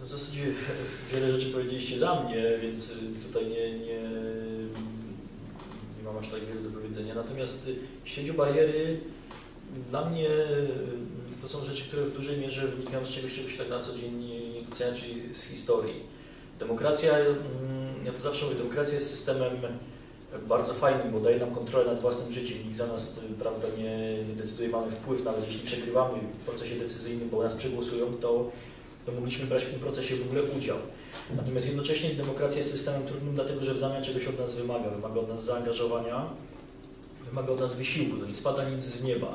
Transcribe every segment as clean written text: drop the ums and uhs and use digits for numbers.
W zasadzie wiele rzeczy powiedzieliście za mnie, więc tutaj nie mam aż tak wiele do powiedzenia. Natomiast jeśli chodzi o bariery, dla mnie to są rzeczy, które w dużej mierze wynikają z czegoś tak na co dzień nie doceniam, czyli z historii. Demokracja, ja to zawsze mówię, demokracja jest systemem bardzo fajnym, bo daje nam kontrolę nad własnym życiem. Nikt za nas, prawda, nie decyduje, mamy wpływ, nawet jeśli przegrywamy w procesie decyzyjnym, bo nas przegłosują, to mogliśmy brać w tym procesie w ogóle udział. Natomiast jednocześnie demokracja jest systemem trudnym, dlatego że w zamian czegoś od nas wymaga. Wymaga od nas zaangażowania, wymaga od nas wysiłku, to nie spada nic z nieba.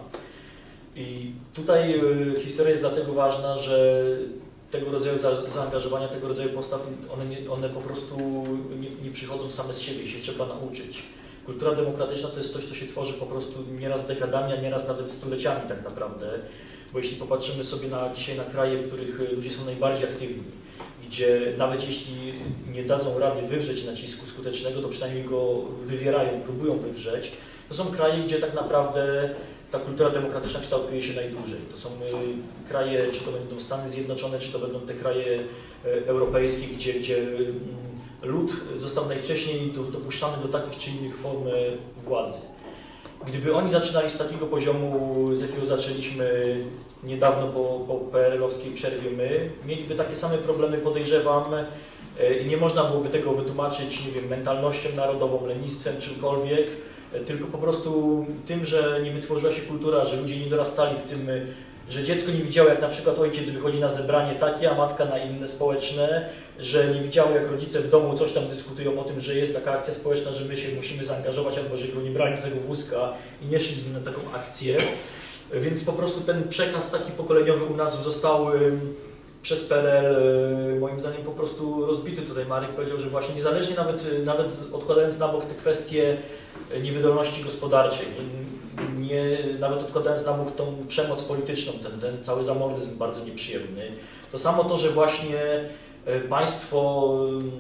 I tutaj historia jest dlatego ważna, że tego rodzaju zaangażowania, tego rodzaju postaw, one po prostu nie przychodzą same z siebie i się trzeba nauczyć. Kultura demokratyczna to jest coś, co się tworzy po prostu nieraz dekadami, a nieraz nawet stuleciami tak naprawdę. Bo jeśli popatrzymy sobie dzisiaj na kraje, w których ludzie są najbardziej aktywni, gdzie nawet jeśli nie dadzą rady wywrzeć nacisku skutecznego, to przynajmniej go wywierają, próbują wywrzeć, to są kraje, gdzie tak naprawdę ta kultura demokratyczna kształtuje się najdłużej. To są kraje, czy to będą Stany Zjednoczone, czy to będą te kraje europejskie, gdzie lud został najwcześniej dopuszczany do takich czy innych form władzy. Gdyby oni zaczynali z takiego poziomu, z jakiego zaczęliśmy niedawno po PRL-owskiej przerwie my, mieliby takie same problemy, podejrzewam, i nie można byłoby tego wytłumaczyć, nie wiem, mentalnością narodową, lenistwem, czymkolwiek, tylko po prostu tym, że nie wytworzyła się kultura, że ludzie nie dorastali w tym, że dziecko nie widziało, jak na przykład ojciec wychodzi na zebranie takie, a matka na inne społeczne, że nie widziało, jak rodzice w domu coś tam dyskutują o tym, że jest taka akcja społeczna, że my się musimy zaangażować, albo że go nie brali do tego wózka i nie szli z nim na taką akcję. Więc po prostu ten przekaz taki pokoleniowy u nas został przez PRL moim zdaniem po prostu rozbity. Tutaj Marek powiedział, że właśnie niezależnie nawet odkładając na bok te kwestie niewydolności gospodarczej, nawet odkładając na bok tą przemoc polityczną, ten cały zamordyzm bardzo nieprzyjemny, to samo to, że właśnie państwo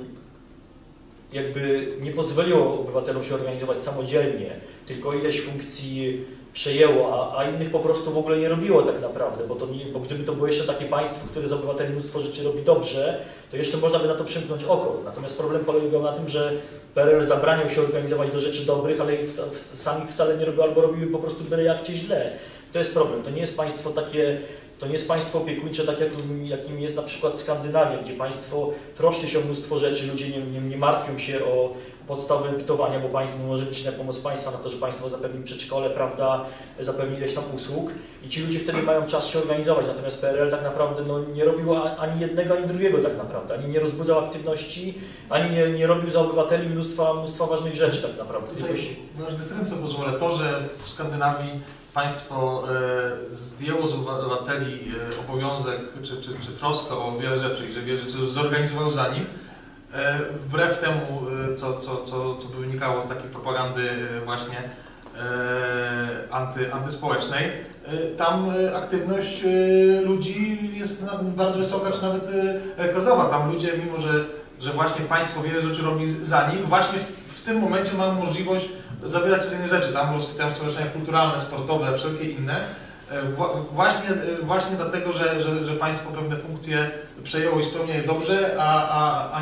jakby nie pozwoliło obywatelom się organizować samodzielnie, tylko ileś funkcji przejęło, a innych po prostu w ogóle nie robiło tak naprawdę, bo gdyby to było jeszcze takie państwo, które z obywateli mnóstwo rzeczy robi dobrze, to jeszcze można by na to przymknąć oko. Natomiast problem polegał na tym, że PRL zabraniał się organizować do rzeczy dobrych, ale ich sami wcale nie robił, albo robiły po prostu byle jak źle. To jest problem. To nie jest państwo takie, to nie jest państwo opiekuńcze, tak jakim jest na przykład Skandynawia, gdzie państwo troszczy się o mnóstwo rzeczy, ludzie nie martwią się o podstawy bytowania, bo państwo może liczyć na pomoc państwa, na to, że państwo zapewni przedszkole, prawda, zapewni ileś tam usług i ci ludzie wtedy mają czas się organizować. Natomiast PRL tak naprawdę nie robił ani jednego, ani drugiego tak naprawdę. Ani nie rozbudzał aktywności, ani nie robił za obywateli mnóstwa ważnych rzeczy tak naprawdę. Tutaj masz dyferencję pozwolę. To, że w Skandynawii państwo zdjęło z obywateli obowiązek czy troskę o wiele rzeczy i że wiele rzeczy zorganizowało za nich, wbrew temu, co by wynikało z takiej propagandy właśnie antyspołecznej, tam aktywność ludzi jest bardzo wysoka, czy nawet rekordowa. Tam ludzie, mimo że właśnie państwo wiele rzeczy robi za nich, właśnie w tym momencie mają możliwość zabierać się z innych rzeczy. Tam rozkwitają stowarzyszenia kulturalne, sportowe, wszelkie inne. Właśnie dlatego, że państwo pewne funkcje przejęło i spełnia je dobrze, a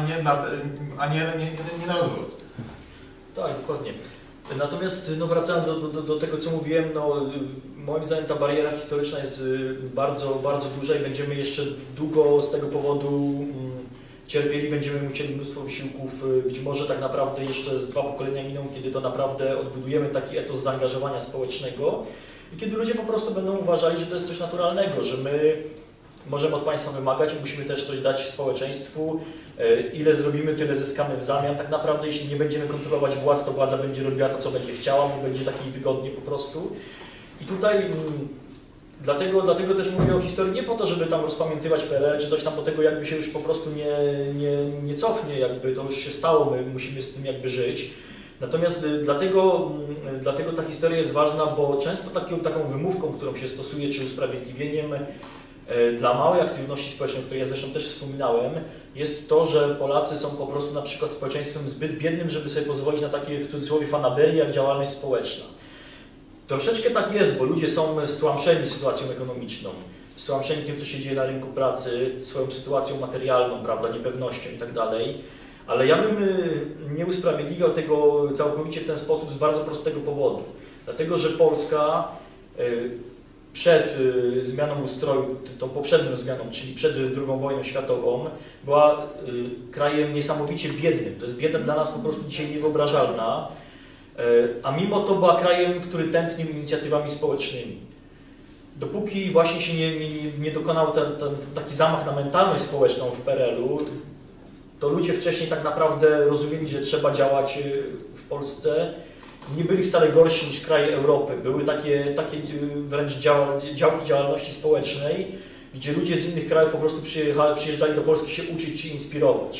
nie na odwrót. Tak, dokładnie. Natomiast wracając do tego, co mówiłem, moim zdaniem ta bariera historyczna jest bardzo, bardzo duża i będziemy jeszcze długo z tego powodu cierpieli, będziemy musieli mnóstwo wysiłków, być może tak naprawdę jeszcze z 2 pokolenia miną, kiedy to naprawdę odbudujemy taki etos zaangażowania społecznego i kiedy ludzie po prostu będą uważali, że to jest coś naturalnego, że my możemy od państwa wymagać, musimy też coś dać społeczeństwu, ile zrobimy, tyle zyskamy w zamian. Tak naprawdę jeśli nie będziemy kontrolować władz, to władza będzie robiła to, co będzie chciała, bo będzie tak jej wygodnie po prostu. I tutaj dlatego też mówię o historii nie po to, żeby tam rozpamiętywać PRL czy coś tam, bo tego jakby się już po prostu nie cofnie, jakby to już się stało, my musimy z tym jakby żyć. Natomiast dlatego ta historia jest ważna, bo często taką wymówką, którą się stosuje, czy usprawiedliwieniem dla małej aktywności społecznej, o której ja zresztą też wspominałem, jest to, że Polacy są po prostu na przykład społeczeństwem zbyt biednym, żeby sobie pozwolić na takie w cudzysłowie fanaberie jak działalność społeczna. Troszeczkę tak jest, bo ludzie są stłamszeni sytuacją ekonomiczną. swoim przeniknięciem, co się dzieje na rynku pracy, swoją sytuacją materialną, prawda, niepewnością i tak dalej. Ale ja bym nie usprawiedliwiał tego całkowicie w ten sposób z bardzo prostego powodu. Dlatego, że Polska przed zmianą ustroju, tą poprzednią zmianą, czyli przed II wojną światową, była krajem niesamowicie biednym. To jest bieda dla nas po prostu dzisiaj niewyobrażalna, a mimo to była krajem, który tętnił inicjatywami społecznymi. Dopóki właśnie się nie dokonał taki zamach na mentalność społeczną w PRL-u, to ludzie wcześniej tak naprawdę rozumieli, że trzeba działać w Polsce. Nie byli wcale gorsi niż kraje Europy. Były takie wręcz działki działalności społecznej, gdzie ludzie z innych krajów po prostu przyjeżdżali do Polski się uczyć czy inspirować.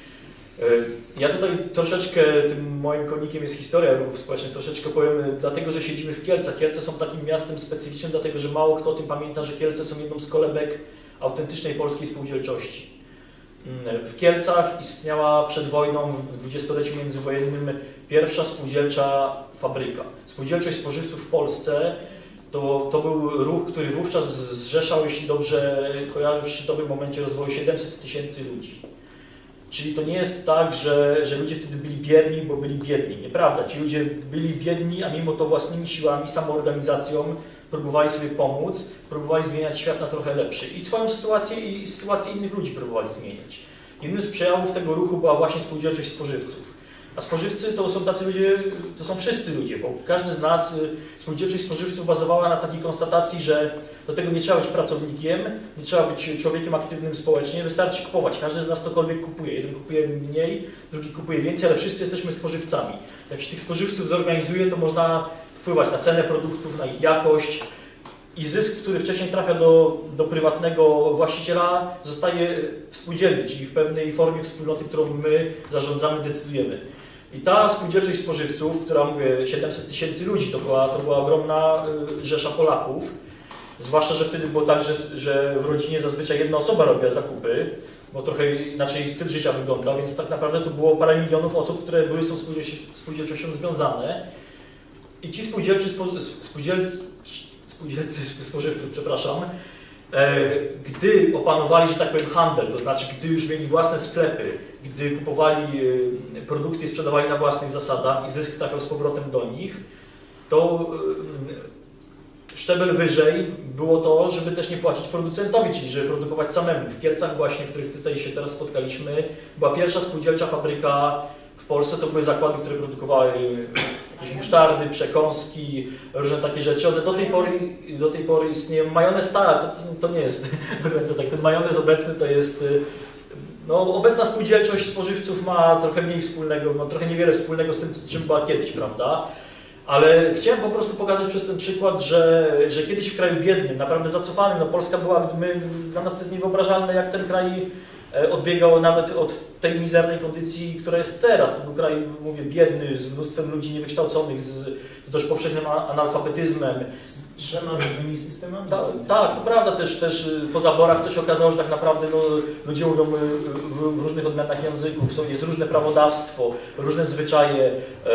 Ja tutaj troszeczkę, tym moim konikiem jest historia ruchów społecznych, troszeczkę powiem, dlatego że siedzimy w Kielcach. Kielce są takim miastem specyficznym, dlatego że mało kto o tym pamięta, że Kielce są jedną z kolebek autentycznej polskiej spółdzielczości. W Kielcach istniała przed wojną, w dwudziestoleciu międzywojennym, pierwsza spółdzielcza fabryka. Spółdzielczość spożywców w Polsce to był ruch, który wówczas zrzeszał, jeśli dobrze kojarzę, w szczytowym momencie rozwoju 700 000 ludzi. Czyli to nie jest tak, że ludzie wtedy byli bierni, bo byli biedni. Nieprawda, ci ludzie byli biedni, a mimo to własnymi siłami, samoorganizacją próbowali sobie pomóc, próbowali zmieniać świat na trochę lepszy. I swoją sytuację, i sytuację innych ludzi próbowali zmieniać. Jednym z przejawów tego ruchu była właśnie spółdzielczość spożywców. A spożywcy to są tacy ludzie, to są wszyscy ludzie, bo każdy z nas, spółdzielczość spożywców bazowała na takiej konstatacji, że do tego nie trzeba być pracownikiem, nie trzeba być człowiekiem aktywnym społecznie, wystarczy kupować. Każdy z nas cokolwiek kupuje. Jeden kupuje mniej, drugi kupuje więcej, ale wszyscy jesteśmy spożywcami. Jak się tych spożywców zorganizuje, to można wpływać na cenę produktów, na ich jakość i zysk, który wcześniej trafia do prywatnego właściciela, zostaje w spółdzielni, czyli w pewnej formie wspólnoty, którą my zarządzamy, decydujemy. I ta spółdzielczość spożywców, która, mówię, 700 000 ludzi, to była ogromna rzesza Polaków, zwłaszcza, że wtedy było tak, że w rodzinie zazwyczaj jedna osoba robiła zakupy, bo trochę inaczej styl życia wygląda, więc tak naprawdę to było parę milionów osób, które były z tą spółdzielczością związane. I ci spółdzielcy spożywców, przepraszam, gdy opanowali, że tak powiem, handel, to znaczy gdy już mieli własne sklepy, gdy kupowali produkty i sprzedawali na własnych zasadach i zysk trafiał z powrotem do nich, to szczebel wyżej było to, żeby też nie płacić producentowi, czyli żeby produkować samemu. W Kielcach właśnie, w których tutaj się teraz spotkaliśmy, była pierwsza spółdzielcza fabryka w Polsce. To były zakłady, które produkowały jakieś musztardy, przekąski, różne takie rzeczy. One do tej pory istnieją. Majonez to nie jest do końca tak. Ten majonez obecny to jest... No, obecna spółdzielczość spożywców ma trochę mniej wspólnego, ma trochę niewiele wspólnego z tym, czym była kiedyś, prawda? Ale chciałem po prostu pokazać przez ten przykład, że kiedyś w kraju biednym, naprawdę zacofanym, no Polska była, dla nas to jest niewyobrażalne, jak ten kraj odbiegał nawet od tej mizernej kondycji, która jest teraz. To był kraj, mówię, biedny, z mnóstwem ludzi niewykształconych, z dość powszechnym analfabetyzmem. Z 3 różnymi systemami? Tak, to prawda. Też po zaborach to się okazało, że tak naprawdę ludzie mówią w różnych odmianach języków, jest różne prawodawstwo, różne zwyczaje,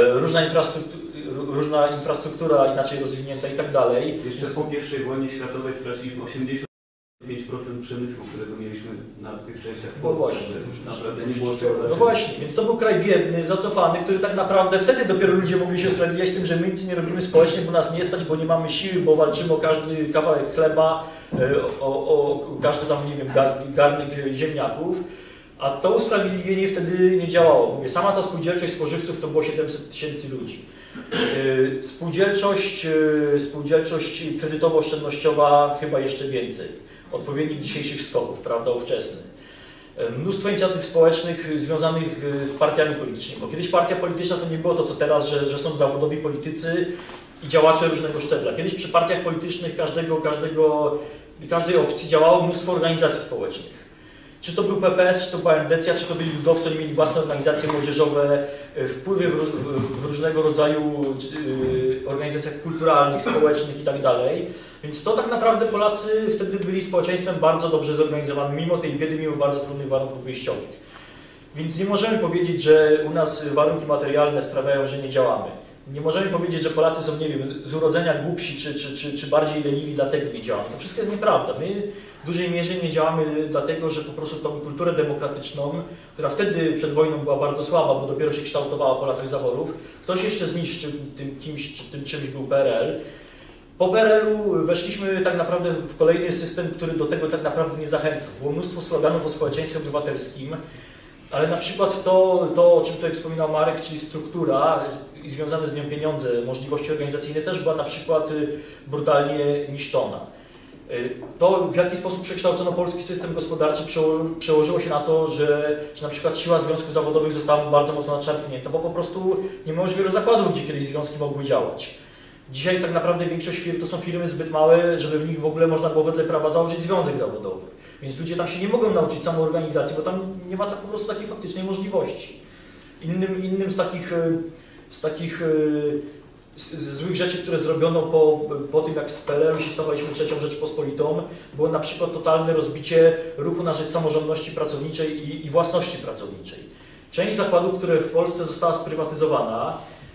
różna infrastruktura inaczej rozwinięta i tak dalej. Jeszcze po I wojnie światowej straciliśmy 85% przemysłu, którego mieliśmy na tych częściach. No właśnie. Naprawdę nie było tego. No właśnie, więc to był kraj biedny, zacofany, który tak naprawdę wtedy dopiero ludzie mogli się usprawiedliwiać tym, że my nic nie robimy społecznie, bo nas nie stać, bo nie mamy siły, bo walczymy o każdy kawałek chleba, o każdy tam, nie wiem, garnek ziemniaków. A to usprawiedliwienie wtedy nie działało. Mówię, sama ta spółdzielczość spożywców to było 700 000 ludzi. Spółdzielczość kredytowo-oszczędnościowa chyba jeszcze więcej. Odpowiednik dzisiejszych skoków, prawda, ówczesny. Mnóstwo inicjatyw społecznych związanych z partiami politycznymi, bo kiedyś partia polityczna to nie było to, co teraz, że są zawodowi politycy i działacze różnego szczebla. Kiedyś przy partiach politycznych każdej opcji działało mnóstwo organizacji społecznych. Czy to był PPS, czy to była Endecja, czy to byli ludowcy, oni mieli własne organizacje młodzieżowe, wpływy w różnego rodzaju organizacjach kulturalnych, społecznych itd. Więc to tak naprawdę Polacy wtedy byli społeczeństwem bardzo dobrze zorganizowanym, mimo tej biedy, mimo bardzo trudnych warunków wyjściowych. Więc nie możemy powiedzieć, że u nas warunki materialne sprawiają, że nie działamy. Nie możemy powiedzieć, że Polacy są, nie wiem, z urodzenia głupsi czy bardziej leniwi, dlatego nie działamy. To wszystko jest nieprawda. My w dużej mierze nie działamy dlatego, że po prostu tą kulturę demokratyczną, która wtedy przed wojną była bardzo słaba, bo dopiero się kształtowała po latach zaborów, ktoś jeszcze zniszczył tym kimś, czy tym czymś był PRL. Po PRL-u weszliśmy tak naprawdę w kolejny system, który do tego tak naprawdę nie zachęcał. Było mnóstwo sloganów o społeczeństwie obywatelskim, ale na przykład to, o czym tutaj wspominał Marek, czyli struktura i związane z nią pieniądze, możliwości organizacyjne też była na przykład brutalnie niszczona. To, w jaki sposób przekształcono polski system gospodarczy, przełożyło się na to, że na przykład siła związków zawodowych została bardzo mocno nadszarpnięta, bo po prostu nie ma już wielu zakładów, gdzie kiedyś związki mogły działać. Dzisiaj tak naprawdę większość firm to są firmy zbyt małe, żeby w nich w ogóle można było wedle prawa założyć związek zawodowy. Więc ludzie tam się nie mogą nauczyć samoorganizacji, bo tam nie ma po prostu takiej faktycznej możliwości. Innym z takich złych rzeczy, które zrobiono po tym, jak z PRL-u się stawaliśmy trzecią Rzeczpospolitą, było na przykład totalne rozbicie ruchu na rzecz samorządności pracowniczej i własności pracowniczej. Część zakładów, które w Polsce została sprywatyzowana,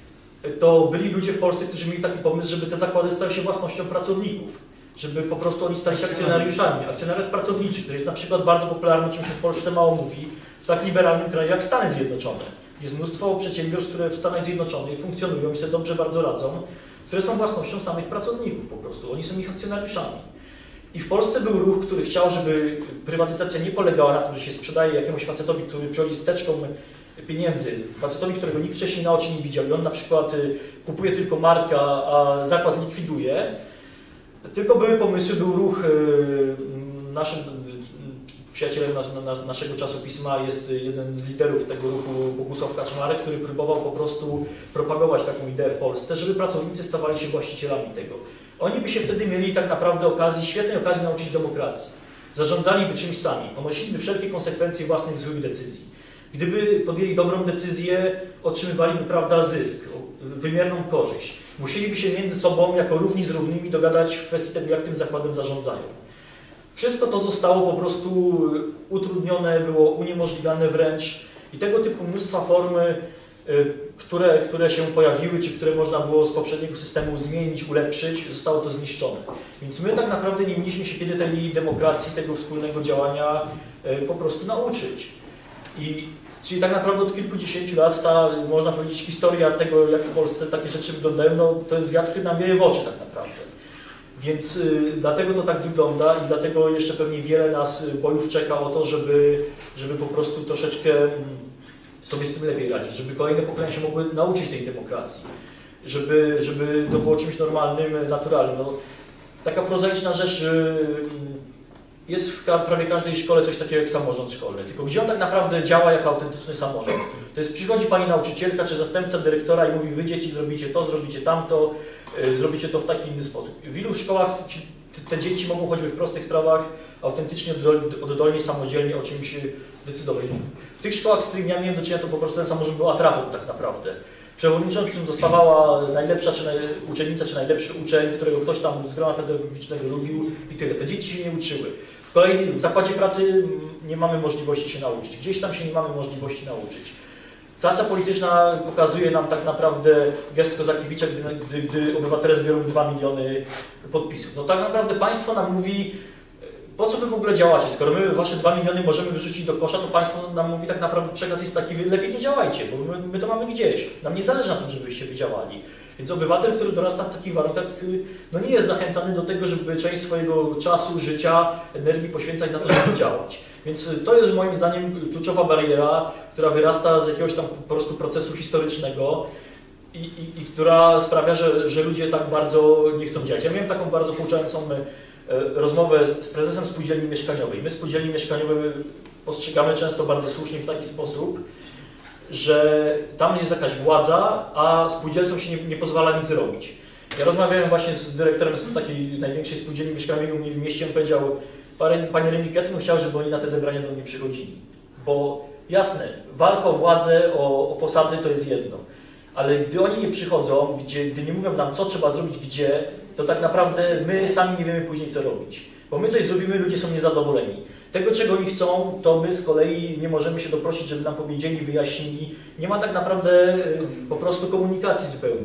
to byli ludzie w Polsce, którzy mieli taki pomysł, żeby te zakłady stały się własnością pracowników. Żeby po prostu oni stali się akcjonariuszami. Akcjonariat pracowniczy, który jest na przykład bardzo popularny, czym się w Polsce mało mówi, w tak liberalnym kraju jak Stany Zjednoczone. Jest mnóstwo przedsiębiorstw, które w Stanach Zjednoczonych funkcjonują i sobie dobrze bardzo radzą, które są własnością samych pracowników po prostu. Oni są ich akcjonariuszami. I w Polsce był ruch, który chciał, żeby prywatyzacja nie polegała na tym, że się sprzedaje jakiemuś facetowi, który przychodzi z teczką pieniędzy, facetowi, którego nikt wcześniej na oczy nie widział i on na przykład kupuje tylko markę, a zakład likwiduje. Tylko były pomysły, był ruch, naszym przyjacielem naszego czasopisma jest jeden z liderów tego ruchu, Bogusław Kaczmarek, który próbował po prostu propagować taką ideę w Polsce, żeby pracownicy stawali się właścicielami tego. Oni by się wtedy mieli tak naprawdę świetnej okazji nauczyć demokracji. Zarządzaliby czymś sami, ponosiliby wszelkie konsekwencje własnych złych decyzji. Gdyby podjęli dobrą decyzję, otrzymywaliby, prawda, zysk, wymierną korzyść. Musieliby się między sobą jako równi z równymi dogadać w kwestii tego, jak tym zakładem zarządzają. Wszystko to zostało po prostu utrudnione, było uniemożliwiane wręcz i tego typu mnóstwa formy, które się pojawiły, czy które można było z poprzedniego systemu zmienić, ulepszyć, zostało to zniszczone. Więc my tak naprawdę nie mieliśmy się kiedy tej demokracji, tego wspólnego działania po prostu nauczyć. Czyli tak naprawdę od kilkudziesięciu lat ta, można powiedzieć, historia tego, jak w Polsce takie rzeczy wyglądają, no, to jest wiatr, który nam wieje w oczy tak naprawdę. Więc dlatego to tak wygląda i dlatego jeszcze pewnie wiele nas bojów czeka o to, żeby po prostu troszeczkę sobie z tym lepiej radzić, żeby kolejne pokolenia się mogły nauczyć tej demokracji, żeby to było czymś normalnym, naturalnym. No, taka prozaiczna rzecz, jest w prawie każdej szkole coś takiego jak samorząd szkolny, tylko gdzie on tak naprawdę działa jako autentyczny samorząd? To jest, przychodzi pani nauczycielka czy zastępca dyrektora i mówi, wy dzieci zrobicie to, zrobicie tamto, zrobicie to w taki inny sposób. W ilu szkołach te dzieci mogą choćby w prostych sprawach autentycznie, oddolnie, samodzielnie o czymś decydować. W tych szkołach, z którymi ja miałem do czynienia, to po prostu ten samorząd był atrapą tak naprawdę. Przewodniczącym zostawała najlepsza uczennica, czy najlepszy uczeń, którego ktoś tam z grona pedagogicznego lubił i tyle. Te dzieci się nie uczyły. W zakładzie pracy nie mamy możliwości się nauczyć. Gdzieś tam się nie mamy możliwości nauczyć. Klasa polityczna pokazuje nam tak naprawdę gest Kozakiewicza, gdy obywatele zbiorą 2 miliony podpisów. No tak naprawdę państwo nam mówi, po co wy w ogóle działacie? Skoro my wasze 2 miliony możemy wyrzucić do kosza, to państwo nam mówi, tak naprawdę przekaz jest taki, wy lepiej nie działajcie, bo my to mamy gdzieś. Nam nie zależy na tym, żebyście wy działali. Więc obywatel, który dorasta w takich warunkach, no nie jest zachęcany do tego, żeby część swojego czasu, życia, energii poświęcać na to, żeby działać. Więc to jest moim zdaniem kluczowa bariera, która wyrasta z jakiegoś tam po prostu procesu historycznego i która sprawia, że ludzie tak bardzo nie chcą działać. Ja miałem taką bardzo pouczającą rozmowę z prezesem spółdzielni mieszkaniowej. My spółdzielni mieszkaniowe postrzegamy często bardzo słusznie w taki sposób, że tam jest jakaś władza, a spółdzielcom się nie pozwala nic zrobić. Ja rozmawiałem właśnie z dyrektorem z takiej największej spółdzielni mieszkaniowej u mnie w mieście, on powiedział, panie Remik, ja bym chciał, żeby oni na te zebrania do mnie przychodzili. Bo jasne, walka o władzę, o posady to jest jedno, ale gdy oni nie przychodzą, gdy nie mówią nam, co trzeba zrobić, gdzie, to tak naprawdę my sami nie wiemy później, co robić. Bo my coś zrobimy, ludzie są niezadowoleni. Tego, czego oni chcą, to my z kolei nie możemy się doprosić, żeby nam powiedzieli, wyjaśnili. Nie ma tak naprawdę po prostu komunikacji zupełnie.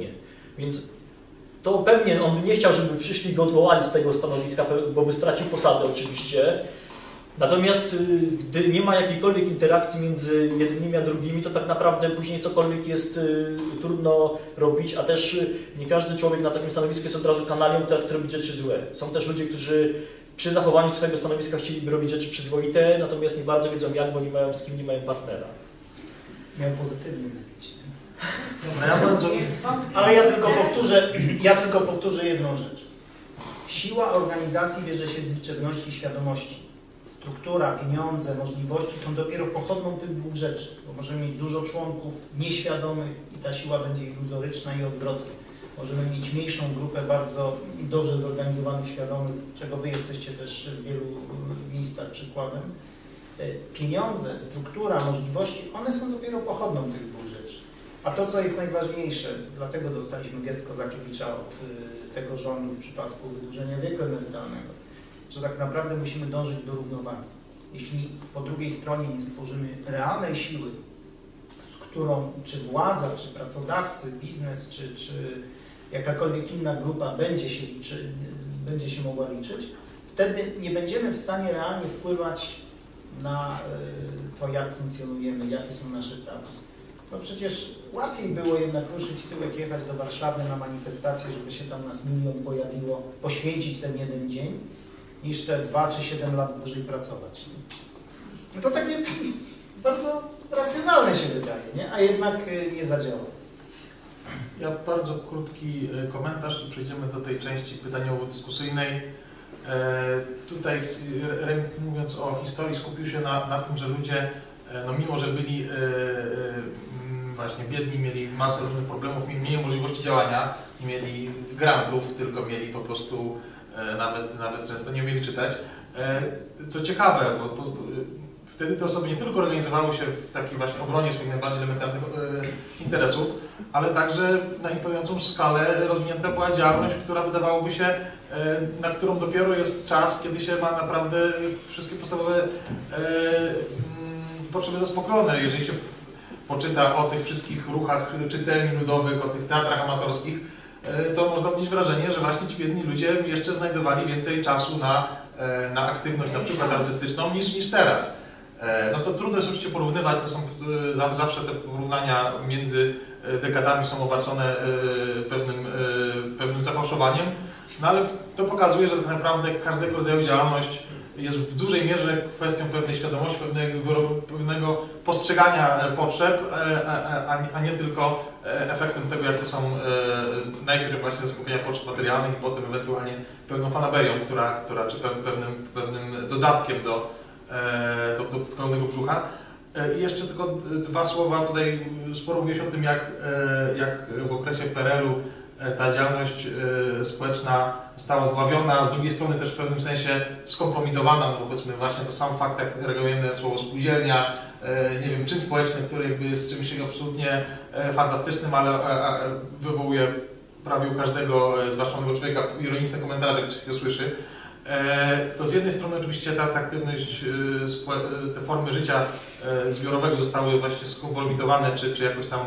Więc to pewnie on by nie chciał, żeby przyszli go odwołali z tego stanowiska, bo by stracił posadę oczywiście. Natomiast gdy nie ma jakiejkolwiek interakcji między jednymi a drugimi, to tak naprawdę później cokolwiek jest trudno robić, a też nie każdy człowiek na takim stanowisku jest od razu kanalią, który chce robić rzeczy złe. Są też ludzie, którzy przy zachowaniu swojego stanowiska chcieliby robić rzeczy przyzwoite, natomiast nie bardzo wiedzą jak, bo nie mają z kim, nie mają partnera. Miał pozytywnie mówić. No ja bardzo... Ale ja tylko powtórzę jedną rzecz. Siła organizacji bierze się z liczebności i świadomości. Struktura, pieniądze, możliwości są dopiero pochodną tych dwóch rzeczy, bo możemy mieć dużo członków nieświadomych i ta siła będzie iluzoryczna i odwrotnie. Możemy mieć mniejszą grupę bardzo dobrze zorganizowanych, świadomych, czego Wy jesteście też w wielu miejscach przykładem. Pieniądze, struktura, możliwości, one są dopiero pochodną tych dwóch rzeczy. A to, co jest najważniejsze, dlatego dostaliśmy gest Kozakiewicza od tego rządu w przypadku wydłużenia wieku emerytalnego, że tak naprawdę musimy dążyć do równowagi. Jeśli po drugiej stronie nie stworzymy realnej siły, z którą czy władza, czy pracodawcy, biznes, czy jakakolwiek inna grupa będzie się mogła liczyć, wtedy nie będziemy w stanie realnie wpływać na to, jak funkcjonujemy, jakie są nasze prawa. No przecież łatwiej było jednak ruszyć tyłek, jechać do Warszawy na manifestację, żeby się tam nas 1 milion pojawiło, poświęcić ten jeden dzień, niż te 2 czy 7 lat dłużej pracować. No to takie bardzo racjonalne się wydaje, nie? A jednak nie zadziała. Ja bardzo krótki komentarz i przejdziemy do tej części pytaniowo-dyskusyjnej. Tutaj Remik, mówiąc o historii, skupił się na tym, że ludzie, no mimo że byli właśnie biedni, mieli masę różnych problemów, mieli możliwości działania, nie mieli grantów, tylko mieli po prostu nawet często nie umieli czytać. Co ciekawe, bo wtedy te osoby nie tylko organizowały się w takiej właśnie obronie swoich najbardziej elementarnych interesów, ale także na imponującą skalę rozwinięta była działalność, która wydawałoby się, na którą dopiero jest czas, kiedy się ma naprawdę wszystkie podstawowe potrzeby zaspokojone. Jeżeli się poczyta o tych wszystkich ruchach czytelni ludowych, o tych teatrach amatorskich, to można odnieść wrażenie, że właśnie ci biedni ludzie jeszcze znajdowali więcej czasu na aktywność, na przykład artystyczną, niż teraz. No to trudno jest oczywiście porównywać, to są zawsze te porównania między dekadami są obarczone pewnym zafałszowaniem, no ale to pokazuje, że tak naprawdę każdego rodzaju działalność jest w dużej mierze kwestią pewnej świadomości, pewnego postrzegania potrzeb, a nie tylko efektem tego, jakie są najpierw właśnie zaspokojenia potrzeb materialnych i potem ewentualnie pewną fanaberią, czy pewnym dodatkiem do pełnego brzucha. I jeszcze tylko 2 słowa, tutaj sporo mówiłeś o tym, jak w okresie PRL-u ta działalność społeczna została zdławiona, z drugiej strony też w pewnym sensie skompromitowana, no bo powiedzmy właśnie to sam fakt, jak reagujemy słowo spółdzielnia, nie wiem, czyn społeczny, który jakby jest czymś absolutnie fantastycznym, ale wywołuje prawie u każdego, zwłaszcza młodego człowieka, ironiczne komentarze, jak się to słyszy. To z jednej strony oczywiście ta aktywność, te formy życia zbiorowego zostały właśnie skompromitowane, czy jakoś tam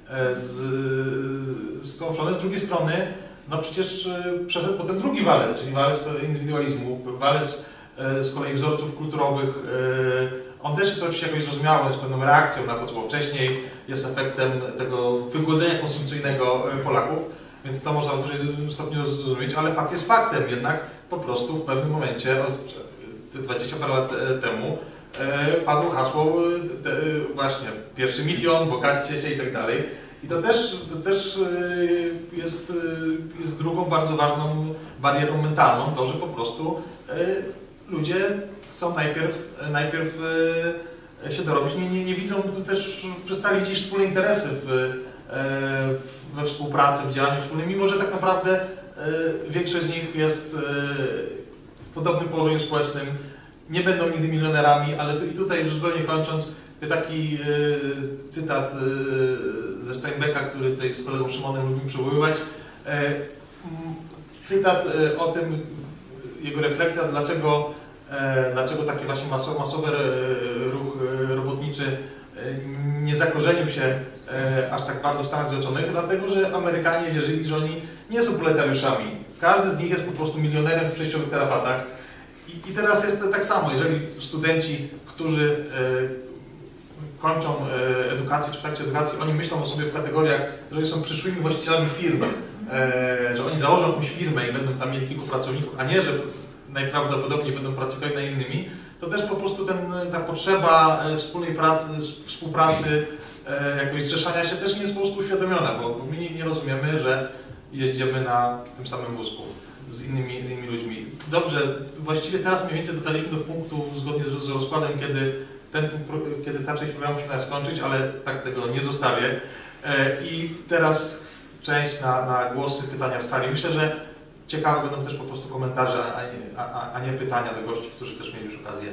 stłamszone. Z drugiej strony, no przecież przeszedł potem drugi walec, czyli walec indywidualizmu, walec z kolei wzorców kulturowych. On też jest oczywiście jakoś zrozumiały, jest pewną reakcją na to, co było wcześniej, jest efektem tego wygłodzenia konsumpcyjnego Polaków, więc to można w dużym stopniu zrozumieć, ale fakt jest faktem, jednak po prostu w pewnym momencie, 20 parę lat temu, padło hasło właśnie 1 milion, bogaćcie się i tak dalej. I to też jest drugą bardzo ważną barierą mentalną, to, że po prostu ludzie chcą najpierw się dorobić, nie widzą, to też przestali widzieć wspólne interesy we współpracy, w działaniu wspólnym, mimo że tak naprawdę większość z nich jest w podobnym położeniu społecznym, nie będą nigdy milionerami, ale i tutaj już zupełnie kończąc, taki cytat ze Steinbecka, który tutaj z kolegą Szymonem lubimy przywoływać. Cytat o tym, jego refleksja, dlaczego taki właśnie masowy ruch robotniczy nie zakorzenił się aż tak bardzo w Stanach Zjednoczonych, dlatego że Amerykanie wierzyli, że oni nie są proletariuszami. Każdy z nich jest po prostu milionerem w przejściowych tarapatach. I teraz jest tak samo, jeżeli studenci, którzy kończą edukację, czy w trakcie edukacji, oni myślą o sobie w kategoriach, że oni są przyszłymi właścicielami firmy, że oni założą jakąś firmę i będą tam mieli kilku pracowników, a nie, że najprawdopodobniej będą pracowali nad innymi, to też po prostu ta potrzeba wspólnej pracy, współpracy, jakoś zrzeszania się też nie jest po prostu uświadomiona, bo my nie rozumiemy, że jeździmy na tym samym wózku z innymi ludźmi. Dobrze, właściwie teraz mniej więcej dotarliśmy do punktu zgodnie z rozkładem, kiedy ta część programu się miała skończyć, ale tak tego nie zostawię. I teraz część na głosy, pytania z sali. Myślę, że ciekawe będą też po prostu komentarze, a nie pytania do gości, którzy też mieli już okazję.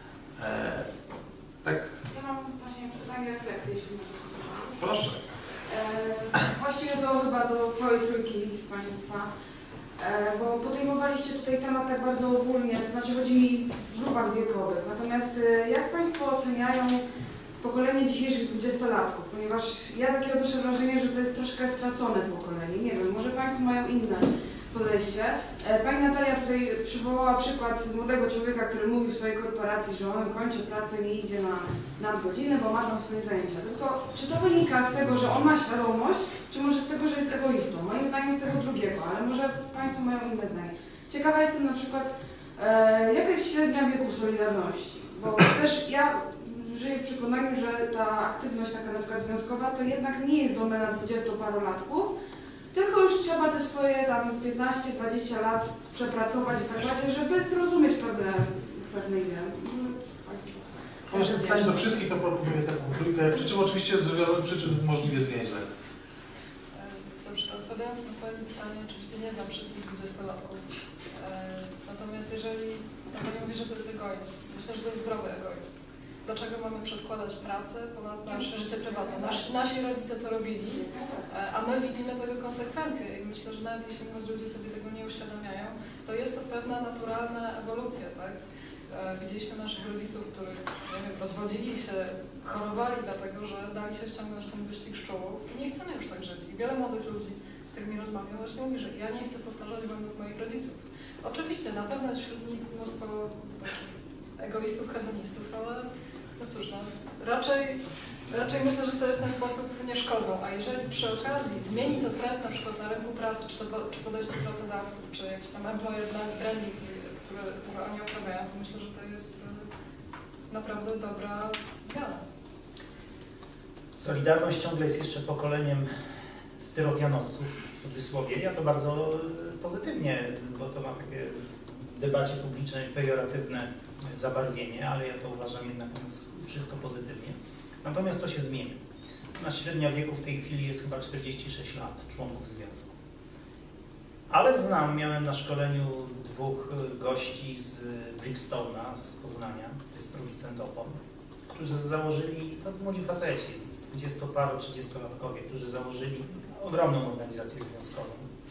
Tak? Ja mam właśnie pytanie, refleksję, jeśli mogę. Proszę. Właściwie to chyba do całej trójki z Państwa, bo podejmowaliście tutaj temat tak bardzo ogólnie, to znaczy chodzi mi w grupach wiekowych. Natomiast jak Państwo oceniają pokolenie dzisiejszych 20-latków? Ponieważ ja takie odnoszę wrażenie, że to jest troszkę stracone pokolenie. Nie wiem, może Państwo mają inne podejście. Pani Natalia tutaj przywołała przykład młodego człowieka, który mówi w swojej korporacji, że on kończy pracę, nie idzie na nadgodziny, bo ma tam swoje zajęcia. Tylko czy to wynika z tego, że on ma świadomość, czy może z tego, że jest egoistą? Moim zdaniem z tego drugiego, ale może Państwo mają inne zdanie. Ciekawa jestem na przykład, jaka jest średnia wieku Solidarności? Bo też ja żyję w przekonaniu, że ta aktywność taka na przykład związkowa to jednak nie jest domena 20-parolatków, tylko już trzeba te swoje tam 15-20 lat przepracować w zakładzie, żeby zrozumieć pewne idee. Może pytanie do wszystkich, to proponuję taką trójkę, przy czym oczywiście z przyczyn możliwie zwięźle. Dobrze, to odpowiadając na Twoje pytanie, oczywiście nie znam wszystkich 20-latków. Natomiast jeżeli Pani mówi, że to jest egoizm, myślę, że to jest zdrowy egoizm. Dlaczego mamy przedkładać pracę ponad nasze życie prywatne? Nasi rodzice to robili, a my widzimy tego konsekwencje i myślę, że nawet jeśli młodzi ludzie sobie tego nie uświadamiają, to jest to pewna naturalna ewolucja, tak? Widzieliśmy naszych rodziców, których rozwodzili się, chorowali dlatego, że dali się wciągnąć w ten wyścig szczurów i nie chcemy już tak żyć. I wiele młodych ludzi, z którymi rozmawiam, właśnie mówi, że ja nie chcę powtarzać błędów moich rodziców. Oczywiście, na pewno jest wśród nich mnóstwo takich egoistów, hedonistów, ale no cóż, no, raczej myślę, że sobie w ten sposób nie szkodzą, a jeżeli przy okazji zmieni to trend na przykład na rynku pracy, czy podejście pracodawców, czy jakiś tam employer branding, które oni uprawiają, to myślę, że to jest naprawdę dobra zmiana. Solidarność ciągle jest jeszcze pokoleniem styropianowców, w cudzysłowie. Ja to bardzo pozytywnie, bo to ma takie w debacie publicznej pejoratywne zabarwienie, ale ja to uważam jednak wszystko pozytywnie. Natomiast to się zmieni. Nasza średnia wieku w tej chwili jest chyba 46 lat członków związku. Ale miałem na szkoleniu dwóch gości z Brickstone'a, z Poznania, to jest producent opon, którzy założyli, to młodzi faceci, 20-paro, 30-latkowie, którzy założyli ogromną organizację związkową.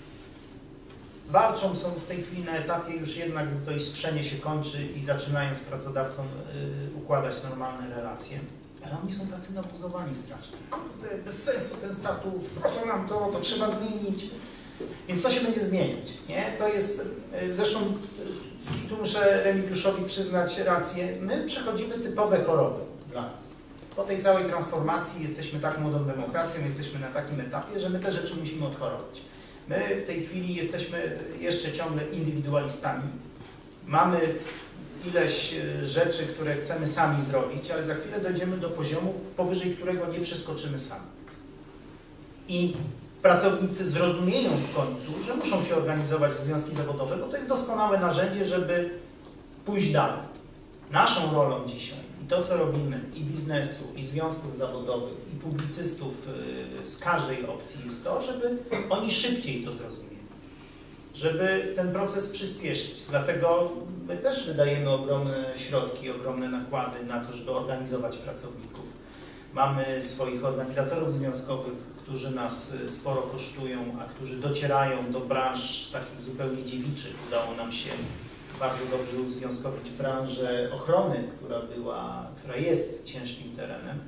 Walczą, są w tej chwili na etapie już jednak, gdy to iskrzenie się kończy i zaczynają z pracodawcą układać normalne relacje. Ale oni są tacy nabuzowani strasznie. Kurde, bez sensu ten statut, po co nam to trzeba zmienić. Więc to się będzie zmieniać, nie? To jest, zresztą tu muszę Remigiuszowi przyznać rację, my przechodzimy typowe choroby dla nas. Po tej całej transformacji jesteśmy tak młodą demokracją, jesteśmy na takim etapie, że my te rzeczy musimy odchorować. My w tej chwili jesteśmy jeszcze ciągle indywidualistami. Mamy ileś rzeczy, które chcemy sami zrobić, ale za chwilę dojdziemy do poziomu, powyżej którego nie przeskoczymy sami. I pracownicy zrozumieją w końcu, że muszą się organizować w związki zawodowe, bo to jest doskonałe narzędzie, żeby pójść dalej. Naszą rolą dzisiaj i to, co robimy, i biznesu, i związków zawodowych, i publicystów z każdej opcji jest to, żeby oni szybciej to zrozumieli, żeby ten proces przyspieszyć. Dlatego my też wydajemy ogromne środki, ogromne nakłady na to, żeby organizować pracowników. Mamy swoich organizatorów związkowych, którzy nas sporo kosztują, a którzy docierają do branż takich zupełnie dziewiczych. Udało nam się bardzo dobrze uzwiązkowić branżę ochrony, która jest ciężkim terenem.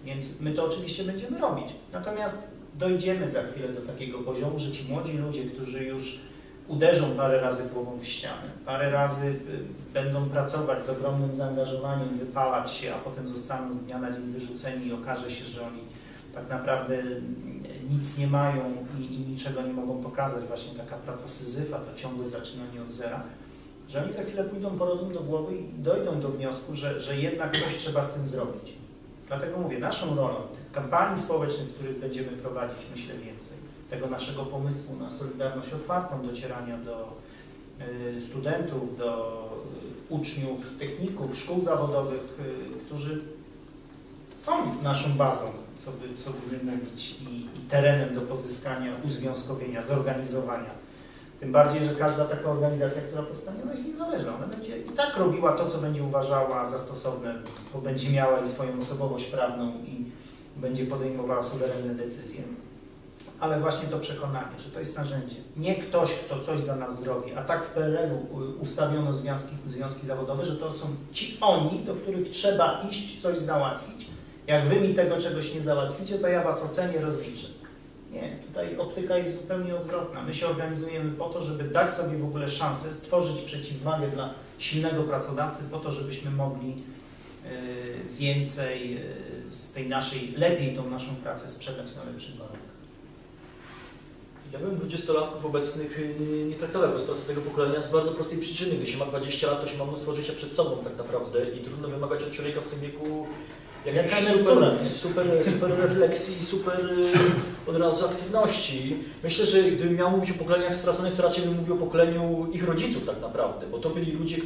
Więc my to oczywiście będziemy robić. Natomiast dojdziemy za chwilę do takiego poziomu, że ci młodzi ludzie, którzy już uderzą parę razy głową w ścianę, parę razy będą pracować z ogromnym zaangażowaniem, wypalać się, a potem zostaną z dnia na dzień wyrzuceni i okaże się, że oni tak naprawdę nic nie mają i niczego nie mogą pokazać. Właśnie taka praca Syzyfa, to ciągłe zaczynanie od zera, że oni za chwilę pójdą po rozum do głowy i dojdą do wniosku, że jednak coś trzeba z tym zrobić. Dlatego mówię, naszą rolą tych kampanii społecznych, których będziemy prowadzić, myślę więcej, tego naszego pomysłu na Solidarność Otwartą, docierania do studentów, do uczniów, techników, szkół zawodowych, którzy są naszą bazą, co by mówić, i terenem do pozyskania, uzwiązkowienia, zorganizowania. Tym bardziej, że każda taka organizacja, która powstanie, ona jest niezależna. Ona będzie i tak robiła to, co będzie uważała za stosowne, bo będzie miała i swoją osobowość prawną i będzie podejmowała suwerenne decyzje. Ale właśnie to przekonanie, że to jest narzędzie. Nie ktoś, kto coś za nas zrobi, a tak w PRL-u ustawiono związki zawodowe, że to są ci oni, do których trzeba iść, coś załatwić. Jak wy mi tego czegoś nie załatwicie, to ja was ocenię, rozliczę. Nie, tutaj optyka jest zupełnie odwrotna. My się organizujemy po to, żeby dać sobie w ogóle szansę, stworzyć przeciwwagę dla silnego pracodawcy, po to, żebyśmy mogli więcej z tej naszej, lepiej tą naszą pracę sprzedać na lepszych warunkach. Ja bym 20-latków obecnych nie traktował jako straczonego pokolenia z bardzo prostej przyczyny. Gdy się ma 20 lat, to się ma mnóstwo życia przed sobą tak naprawdę i trudno wymagać od człowieka w tym wieku jakiejś super refleksji i super od razu aktywności. Myślę, że gdybym miał mówić o pokoleniach straconych, to raczej bym mówił o pokoleniu ich rodziców tak naprawdę, bo to byli ludzie,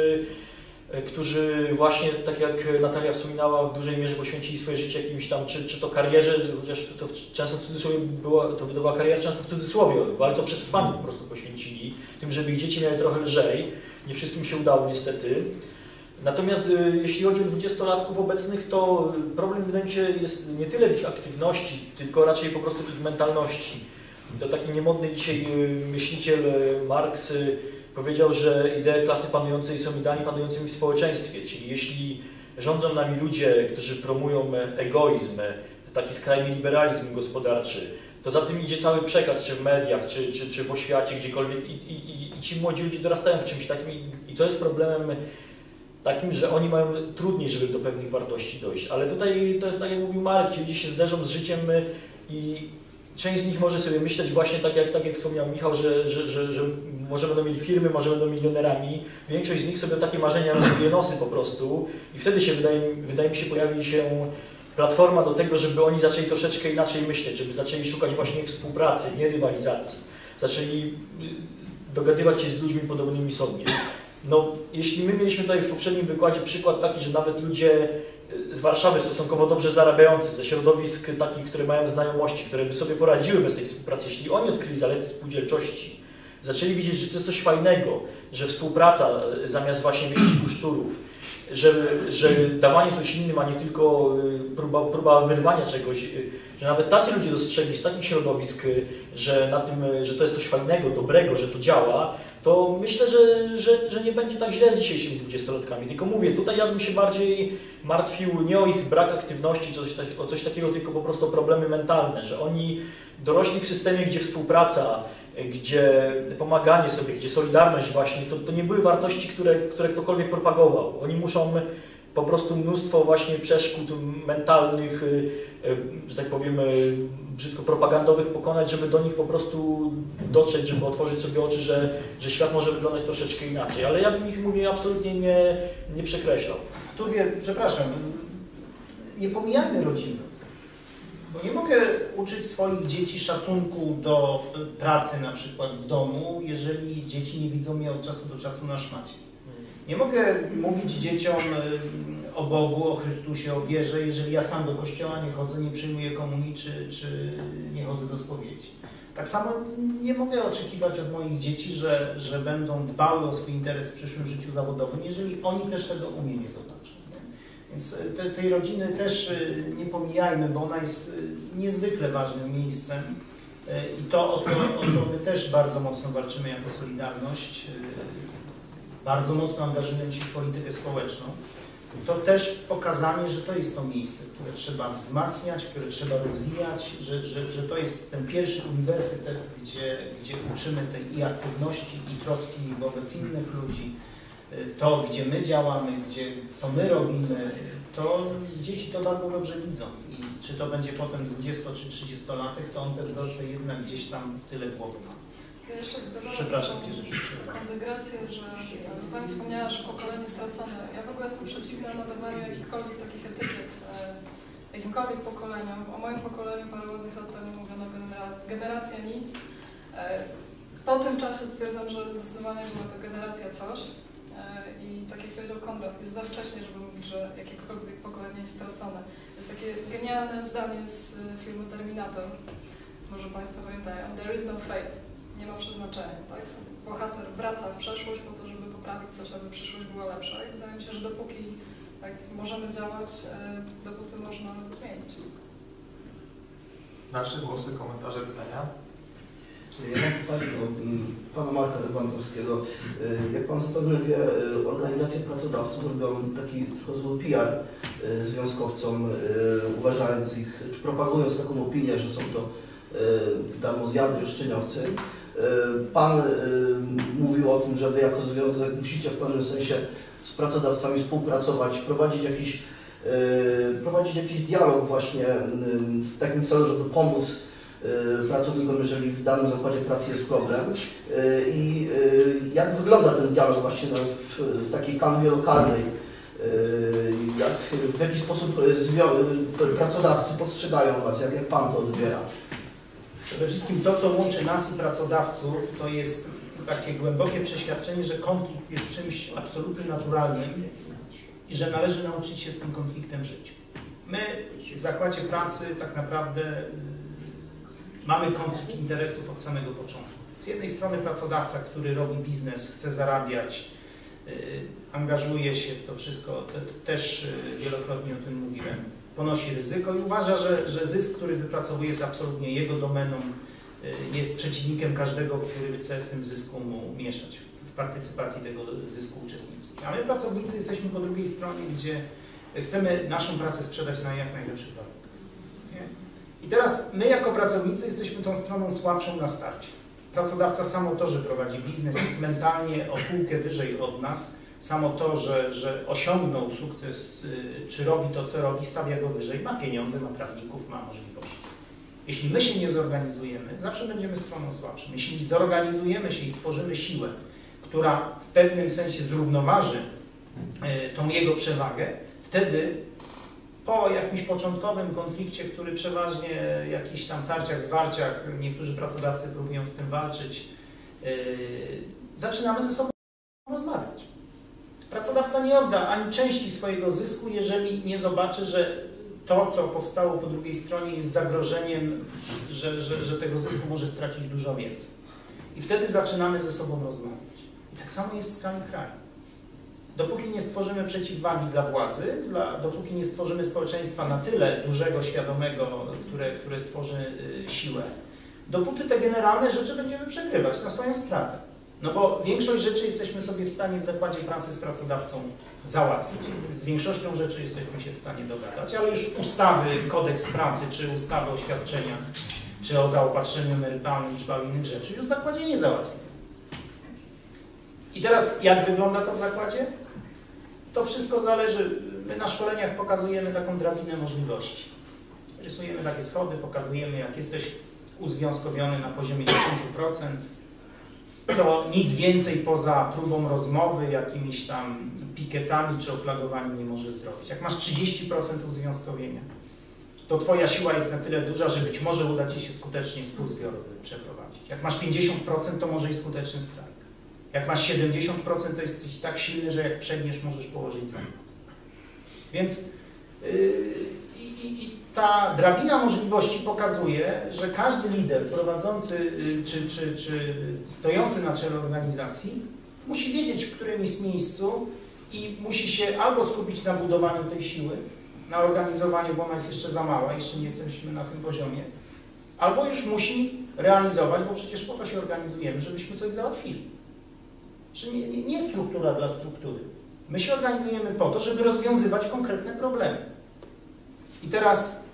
którzy właśnie, tak jak Natalia wspominała, w dużej mierze poświęcili swoje życie jakimś tam, czy to karierze, chociaż to często w cudzysłowie była kariera często w cudzysłowie, walce o przetrwanie po prostu poświęcili, tym, żeby ich dzieci miały trochę lżej. Nie wszystkim się udało niestety. Natomiast jeśli chodzi o 20-latków obecnych, to problem wydaje mi się jest nie tyle w ich aktywności, tylko raczej po prostu w ich mentalności. To taki niemodny dzisiaj myśliciel Marx powiedział, że idee klasy panującej są ideami panującymi w społeczeństwie, czyli jeśli rządzą nami ludzie, którzy promują egoizm, taki skrajny liberalizm gospodarczy, to za tym idzie cały przekaz, czy w mediach, czy w oświacie, gdziekolwiek i ci młodzi ludzie dorastają w czymś takim i to jest problemem takim, że oni mają trudniej, żeby do pewnych wartości dojść. Ale tutaj to jest tak, jak mówił Marek, ci ludzie się zderzą z życiem i część z nich może sobie myśleć właśnie tak jak wspomniał Michał, że może będą mieli firmy, może będą milionerami. Większość z nich sobie takie marzenia rozbije nosy po prostu i wtedy się, wydaje mi się, pojawi się platforma do tego, żeby oni zaczęli troszeczkę inaczej myśleć, żeby zaczęli szukać właśnie współpracy, nie rywalizacji. Zaczęli dogadywać się z ludźmi podobnymi sobie. No, jeśli my mieliśmy tutaj w poprzednim wykładzie przykład taki, że nawet ludzie z Warszawy stosunkowo dobrze zarabiający, ze środowisk takich, które mają znajomości, które by sobie poradziły bez tej współpracy, jeśli oni odkryli zalety spółdzielczości, zaczęli widzieć, że to jest coś fajnego, że współpraca zamiast właśnie wyścigu szczurów, że dawanie coś innym, a nie tylko próba wyrwania czegoś, że nawet tacy ludzie dostrzegli z takich środowisk, że to jest coś fajnego, dobrego, że to działa, to myślę, że nie będzie tak źle z dzisiejszymi 20-latkami. Tylko mówię, tutaj ja bym się bardziej martwił nie o ich brak aktywności, o coś takiego, tylko po prostu o problemy mentalne, że oni dorośli w systemie, gdzie współpraca, gdzie pomaganie sobie, gdzie solidarność właśnie, to nie były wartości, które ktokolwiek propagował. Oni muszą po prostu mnóstwo właśnie przeszkód mentalnych, że tak powiem, brzydko propagandowych pokonać, żeby do nich po prostu dotrzeć, żeby otworzyć sobie oczy, że świat może wyglądać troszeczkę inaczej. Ale ja bym ich, mówię, absolutnie nie przekreślał. Tu przepraszam, nie pomijajmy rodziny. Bo nie mogę uczyć swoich dzieci szacunku do pracy na przykład w domu, jeżeli dzieci nie widzą mnie od czasu do czasu na szmacie. Nie mogę mówić dzieciom o Bogu, o Chrystusie, o wierze, jeżeli ja sam do kościoła nie chodzę, nie przyjmuję komunii, czy nie chodzę do spowiedzi. Tak samo nie mogę oczekiwać od moich dzieci, że będą dbały o swój interes w przyszłym życiu zawodowym, jeżeli oni też tego u mnie nie zobaczą. Nie? Więc tej rodziny też nie pomijajmy, bo ona jest niezwykle ważnym miejscem i to, o co my też bardzo mocno walczymy jako Solidarność, bardzo mocno angażując się w politykę społeczną, to też pokazanie, że to jest to miejsce, które trzeba wzmacniać, które trzeba rozwijać, że to jest ten pierwszy uniwersytet, gdzie uczymy tej i aktywności, i troski wobec innych ludzi. To, gdzie my działamy, co my robimy, to dzieci to bardzo dobrze widzą. I czy to będzie potem 20 czy 30-latek, to on te wzorce jednak gdzieś tam w tyle głowy ma. Ja jeszcze Przepraszam, taką dygresję, że Pani wspomniała, że pokolenie stracone. Ja w ogóle jestem przeciwna nadawaniu jakichkolwiek takich etykiet jakimkolwiek pokoleniom. O moim pokoleniu parę ładnych lat temu mówiono generacja nic. Po tym czasie stwierdzam, że zdecydowanie była to generacja coś. I tak jak powiedział Konrad, jest za wcześnie, żeby mówić, że jakiekolwiek pokolenie jest stracone. Jest takie genialne zdanie z filmu Terminator. Może Państwo pamiętają. There is no fate. Nie ma przeznaczenia, tak? Bohater wraca w przeszłość po to, żeby poprawić coś, aby przyszłość była lepsza. I wydaje mi się, że dopóki tak, możemy działać, dopóty można to zmienić. Dalsze głosy, komentarze, pytania? Ja mam pytanie do pana Marka Lewandowskiego. Jak pan zapewne wie, organizacje pracodawców robią taki zły PR związkowcom, uważając ich, czy propagując taką opinię, że są to darmozjady, roszczeniowcy. Pan mówił o tym, że wy jako związek musicie w pewnym sensie z pracodawcami współpracować, prowadzić jakiś dialog właśnie w takim celu, żeby pomóc pracownikom, jeżeli w danym zakładzie pracy jest problem. I jak wygląda ten dialog właśnie w takiej kanwie lokalnej? W jaki sposób pracodawcy postrzegają was? Jak pan to odbiera? Przede wszystkim to, co łączy nas i pracodawców, to jest takie głębokie przeświadczenie, że konflikt jest czymś absolutnie naturalnym i że należy nauczyć się z tym konfliktem żyć. My w zakładzie pracy tak naprawdę mamy konflikt interesów od samego początku. Z jednej strony pracodawca, który robi biznes, chce zarabiać, angażuje się w to wszystko, też wielokrotnie o tym mówiłem, ponosi ryzyko i uważa, że zysk, który wypracowuje, jest absolutnie jego domeną, jest przeciwnikiem każdego, który chce w tym zysku mu mieszać, w partycypacji tego zysku uczestniczyć. A my pracownicy jesteśmy po drugiej stronie, gdzie chcemy naszą pracę sprzedać na jak najlepszych warunkach. I teraz my jako pracownicy jesteśmy tą stroną słabszą na starcie. Pracodawca samo to, że prowadzi biznes, jest mentalnie o półkę wyżej od nas, samo to, że osiągnął sukces, czy robi to, co robi, stawia go wyżej, ma pieniądze, ma prawników, ma możliwości. Jeśli my się nie zorganizujemy, zawsze będziemy stroną słabszą. Jeśli zorganizujemy się i stworzymy siłę, która w pewnym sensie zrównoważy tą jego przewagę, wtedy po jakimś początkowym konflikcie, który przeważnie jakichś tam tarciach, zwarciach, niektórzy pracodawcy próbują z tym walczyć, zaczynamy ze sobą rozmawiać. Pracodawca nie odda ani części swojego zysku, jeżeli nie zobaczy, że to, co powstało po drugiej stronie, jest zagrożeniem, że tego zysku może stracić dużo więcej. I wtedy zaczynamy ze sobą rozmawiać. I tak samo jest w skali kraju. Dopóki nie stworzymy przeciwwagi dla władzy, dopóki nie stworzymy społeczeństwa na tyle dużego, świadomego, które stworzy siłę, dopóty te generalne rzeczy będziemy przegrywać na swoją stratę. No bo większość rzeczy jesteśmy sobie w stanie w zakładzie pracy z pracodawcą załatwić. Z większością rzeczy jesteśmy się w stanie dogadać, ale już ustawy, kodeks pracy, czy ustawy o świadczeniach, czy o zaopatrzeniu emerytalnym, czy paru innych rzeczy już w zakładzie nie załatwimy. I teraz jak wygląda to w zakładzie? To wszystko zależy, my na szkoleniach pokazujemy taką drabinę możliwości. Rysujemy takie schody, pokazujemy, jak jesteś uzwiązkowiony na poziomie 10%, to nic więcej poza próbą rozmowy, jakimiś tam pikietami czy oflagowaniem nie możesz zrobić. Jak masz 30% uzwiązkowienia, to twoja siła jest na tyle duża, że być może uda ci się skutecznie współzbior przeprowadzić. Jak masz 50%, to może i skuteczny strajk. Jak masz 70%, to jesteś tak silny, że jak przegniesz, możesz położyć za nim. Więc ta drabina możliwości pokazuje, że każdy lider prowadzący czy stojący na czele organizacji musi wiedzieć, w którym jest miejscu i musi się albo skupić na budowaniu tej siły, na organizowaniu, bo ona jest jeszcze za mała, jeszcze nie jesteśmy na tym poziomie, albo już musi realizować, bo przecież po to się organizujemy, żebyśmy coś załatwili. Czyli nie struktura dla struktury, My się organizujemy po to, żeby rozwiązywać konkretne problemy. I teraz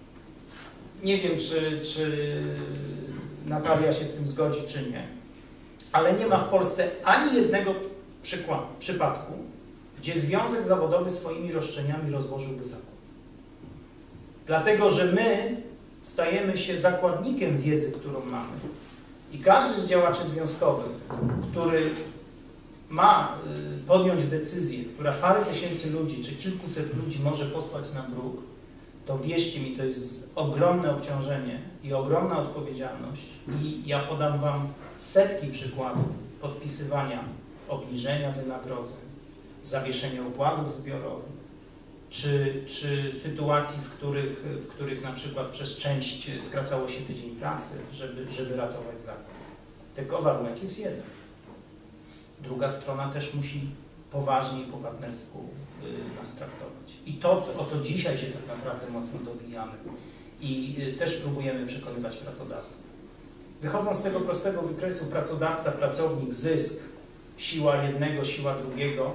nie wiem, czy Natalia się z tym zgodzi, czy nie, ale nie ma w Polsce ani jednego przypadku, gdzie związek zawodowy swoimi roszczeniami rozłożyłby zakład. Dlatego, że my stajemy się zakładnikiem wiedzy, którą mamy. I każdy z działaczy związkowych, który ma podjąć decyzję, która parę tysięcy ludzi czy kilkuset ludzi może posłać na bruk, to wierzcie mi, to jest ogromne obciążenie i ogromna odpowiedzialność. I ja podam Wam setki przykładów podpisywania obniżenia wynagrodzeń, zawieszenia układów zbiorowych, czy sytuacji, w których na przykład przez część skracało się tydzień pracy, żeby ratować zakład. Tylko warunek jest jeden. Druga strona też musi poważnie i po partnersku nas traktować. I to, o co dzisiaj się tak naprawdę mocno dobijamy i też próbujemy przekonywać pracodawców. Wychodząc z tego prostego wykresu pracodawca, pracownik, zysk, siła jednego, siła drugiego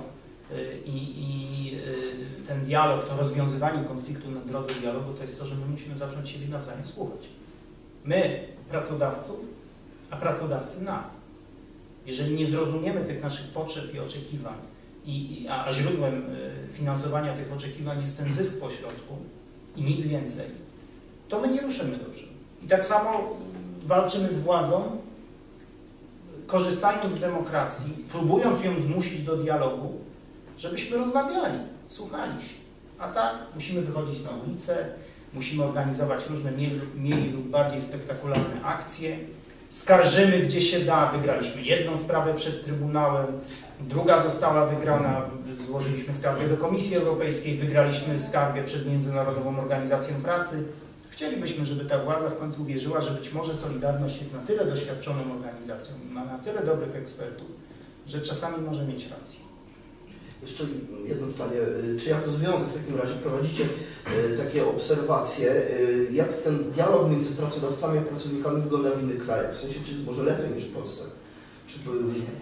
i ten dialog, to rozwiązywanie konfliktu na drodze dialogu, to jest to, że my musimy zacząć siebie nawzajem słuchać. My pracodawców, a pracodawcy nas. Jeżeli nie zrozumiemy tych naszych potrzeb i oczekiwań, a źródłem finansowania tych oczekiwań jest ten zysk po środku i nic więcej, to my nie ruszymy dobrze. I tak samo walczymy z władzą, korzystając z demokracji, próbując ją zmusić do dialogu, żebyśmy rozmawiali, słuchali się. A tak musimy wychodzić na ulicę, musimy organizować różne mniej lub bardziej spektakularne akcje, skarżymy gdzie się da, wygraliśmy jedną sprawę przed Trybunałem, druga została wygrana, złożyliśmy skargę do Komisji Europejskiej, wygraliśmy skargę przed Międzynarodową Organizacją Pracy. Chcielibyśmy, żeby ta władza w końcu uwierzyła, że być może Solidarność jest na tyle doświadczoną organizacją i ma na tyle dobrych ekspertów, że czasami może mieć rację. Jeszcze jedno pytanie. Czy jako związek w takim razie prowadzicie takie obserwacje, jak ten dialog między pracodawcami a pracownikami wygląda w innych krajach? W sensie, czy jest może lepiej niż w Polsce? Czy to...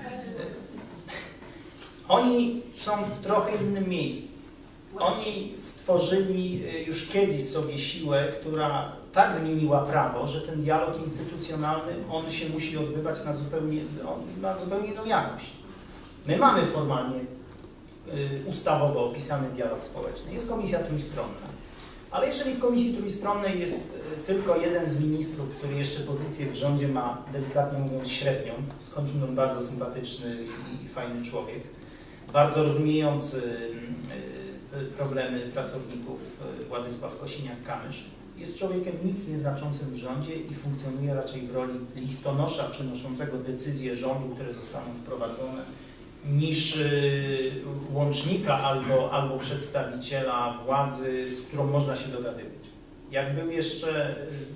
Oni są w trochę innym miejscu. Oni stworzyli już kiedyś sobie siłę, która tak zmieniła prawo, że ten dialog instytucjonalny, on się musi odbywać na zupełnie inną jakość. My mamy formalnie ustawowo opisany dialog społeczny. Jest komisja trójstronna. Ale jeżeli w komisji trójstronnej jest tylko jeden z ministrów, który jeszcze pozycję w rządzie ma, delikatnie mówiąc, średnią, skądinąd bardzo sympatyczny i fajny człowiek, bardzo rozumiejący problemy pracowników, Władysław Kosiniak-Kamysz, jest człowiekiem nic nieznaczącym w rządzie i funkcjonuje raczej w roli listonosza przynoszącego decyzje rządu, które zostaną wprowadzone, niż łącznika albo przedstawiciela władzy, z którą można się dogadywać. Jak był jeszcze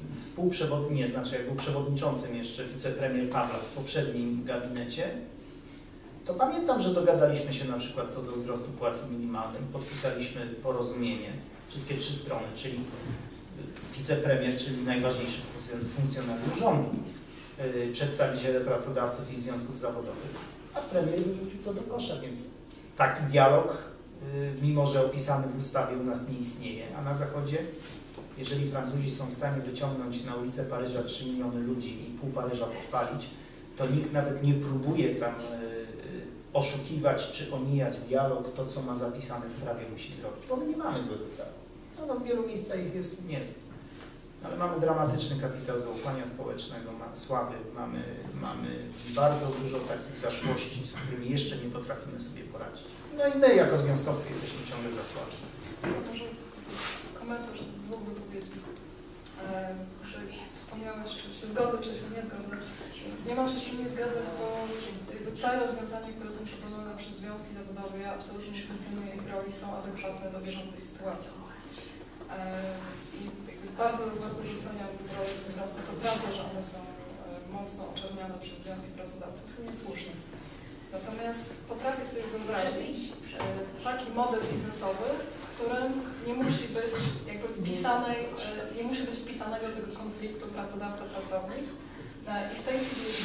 jak był przewodniczącym jeszcze wicepremier Pawlak w poprzednim gabinecie, to pamiętam, że dogadaliśmy się na przykład co do wzrostu płacy minimalnej, podpisaliśmy porozumienie, wszystkie trzy strony, czyli wicepremier, czyli najważniejszy funkcjonariusz rządu, przedstawiciele pracodawców i związków zawodowych, a premier wyrzucił to do kosza, więc taki dialog, mimo że opisany w ustawie u nas nie istnieje, a na Zachodzie, jeżeli Francuzi są w stanie wyciągnąć na ulicę Paryża 3 miliony ludzi i pół Paryża podpalić, to nikt nawet nie próbuje tam oszukiwać czy omijać dialog, to co ma zapisane w prawie musi zrobić, bo my nie mamy złego prawa. No, w wielu miejscach ich jest niezły. Ale mamy dramatyczny kapitał zaufania społecznego, słaby, mamy bardzo dużo takich zaszłości, z którymi jeszcze nie potrafimy sobie poradzić. No i my jako związkowcy jesteśmy ciągle za słabi. Może komentarz dwóch wypowiedzi. Że wspomniałeś, czy się zgodzę, czy się nie zgodzę. Nie mam się z czym nie zgadzać, bo jakby te rozwiązania, które są proponowane przez związki zawodowe, ja absolutnie nie kwestionuję ich roli, są adekwatne do bieżącej sytuacji. I bardzo, bardzo doceniam rolę tych wniosków. To prawda, że one są mocno oczerniane przez związki pracodawców, niesłusznie. Natomiast potrafię sobie wyobrazić taki model biznesowy, w którym nie musi być jakby wpisanego tego konfliktu pracodawca-pracownik. I w tej chwili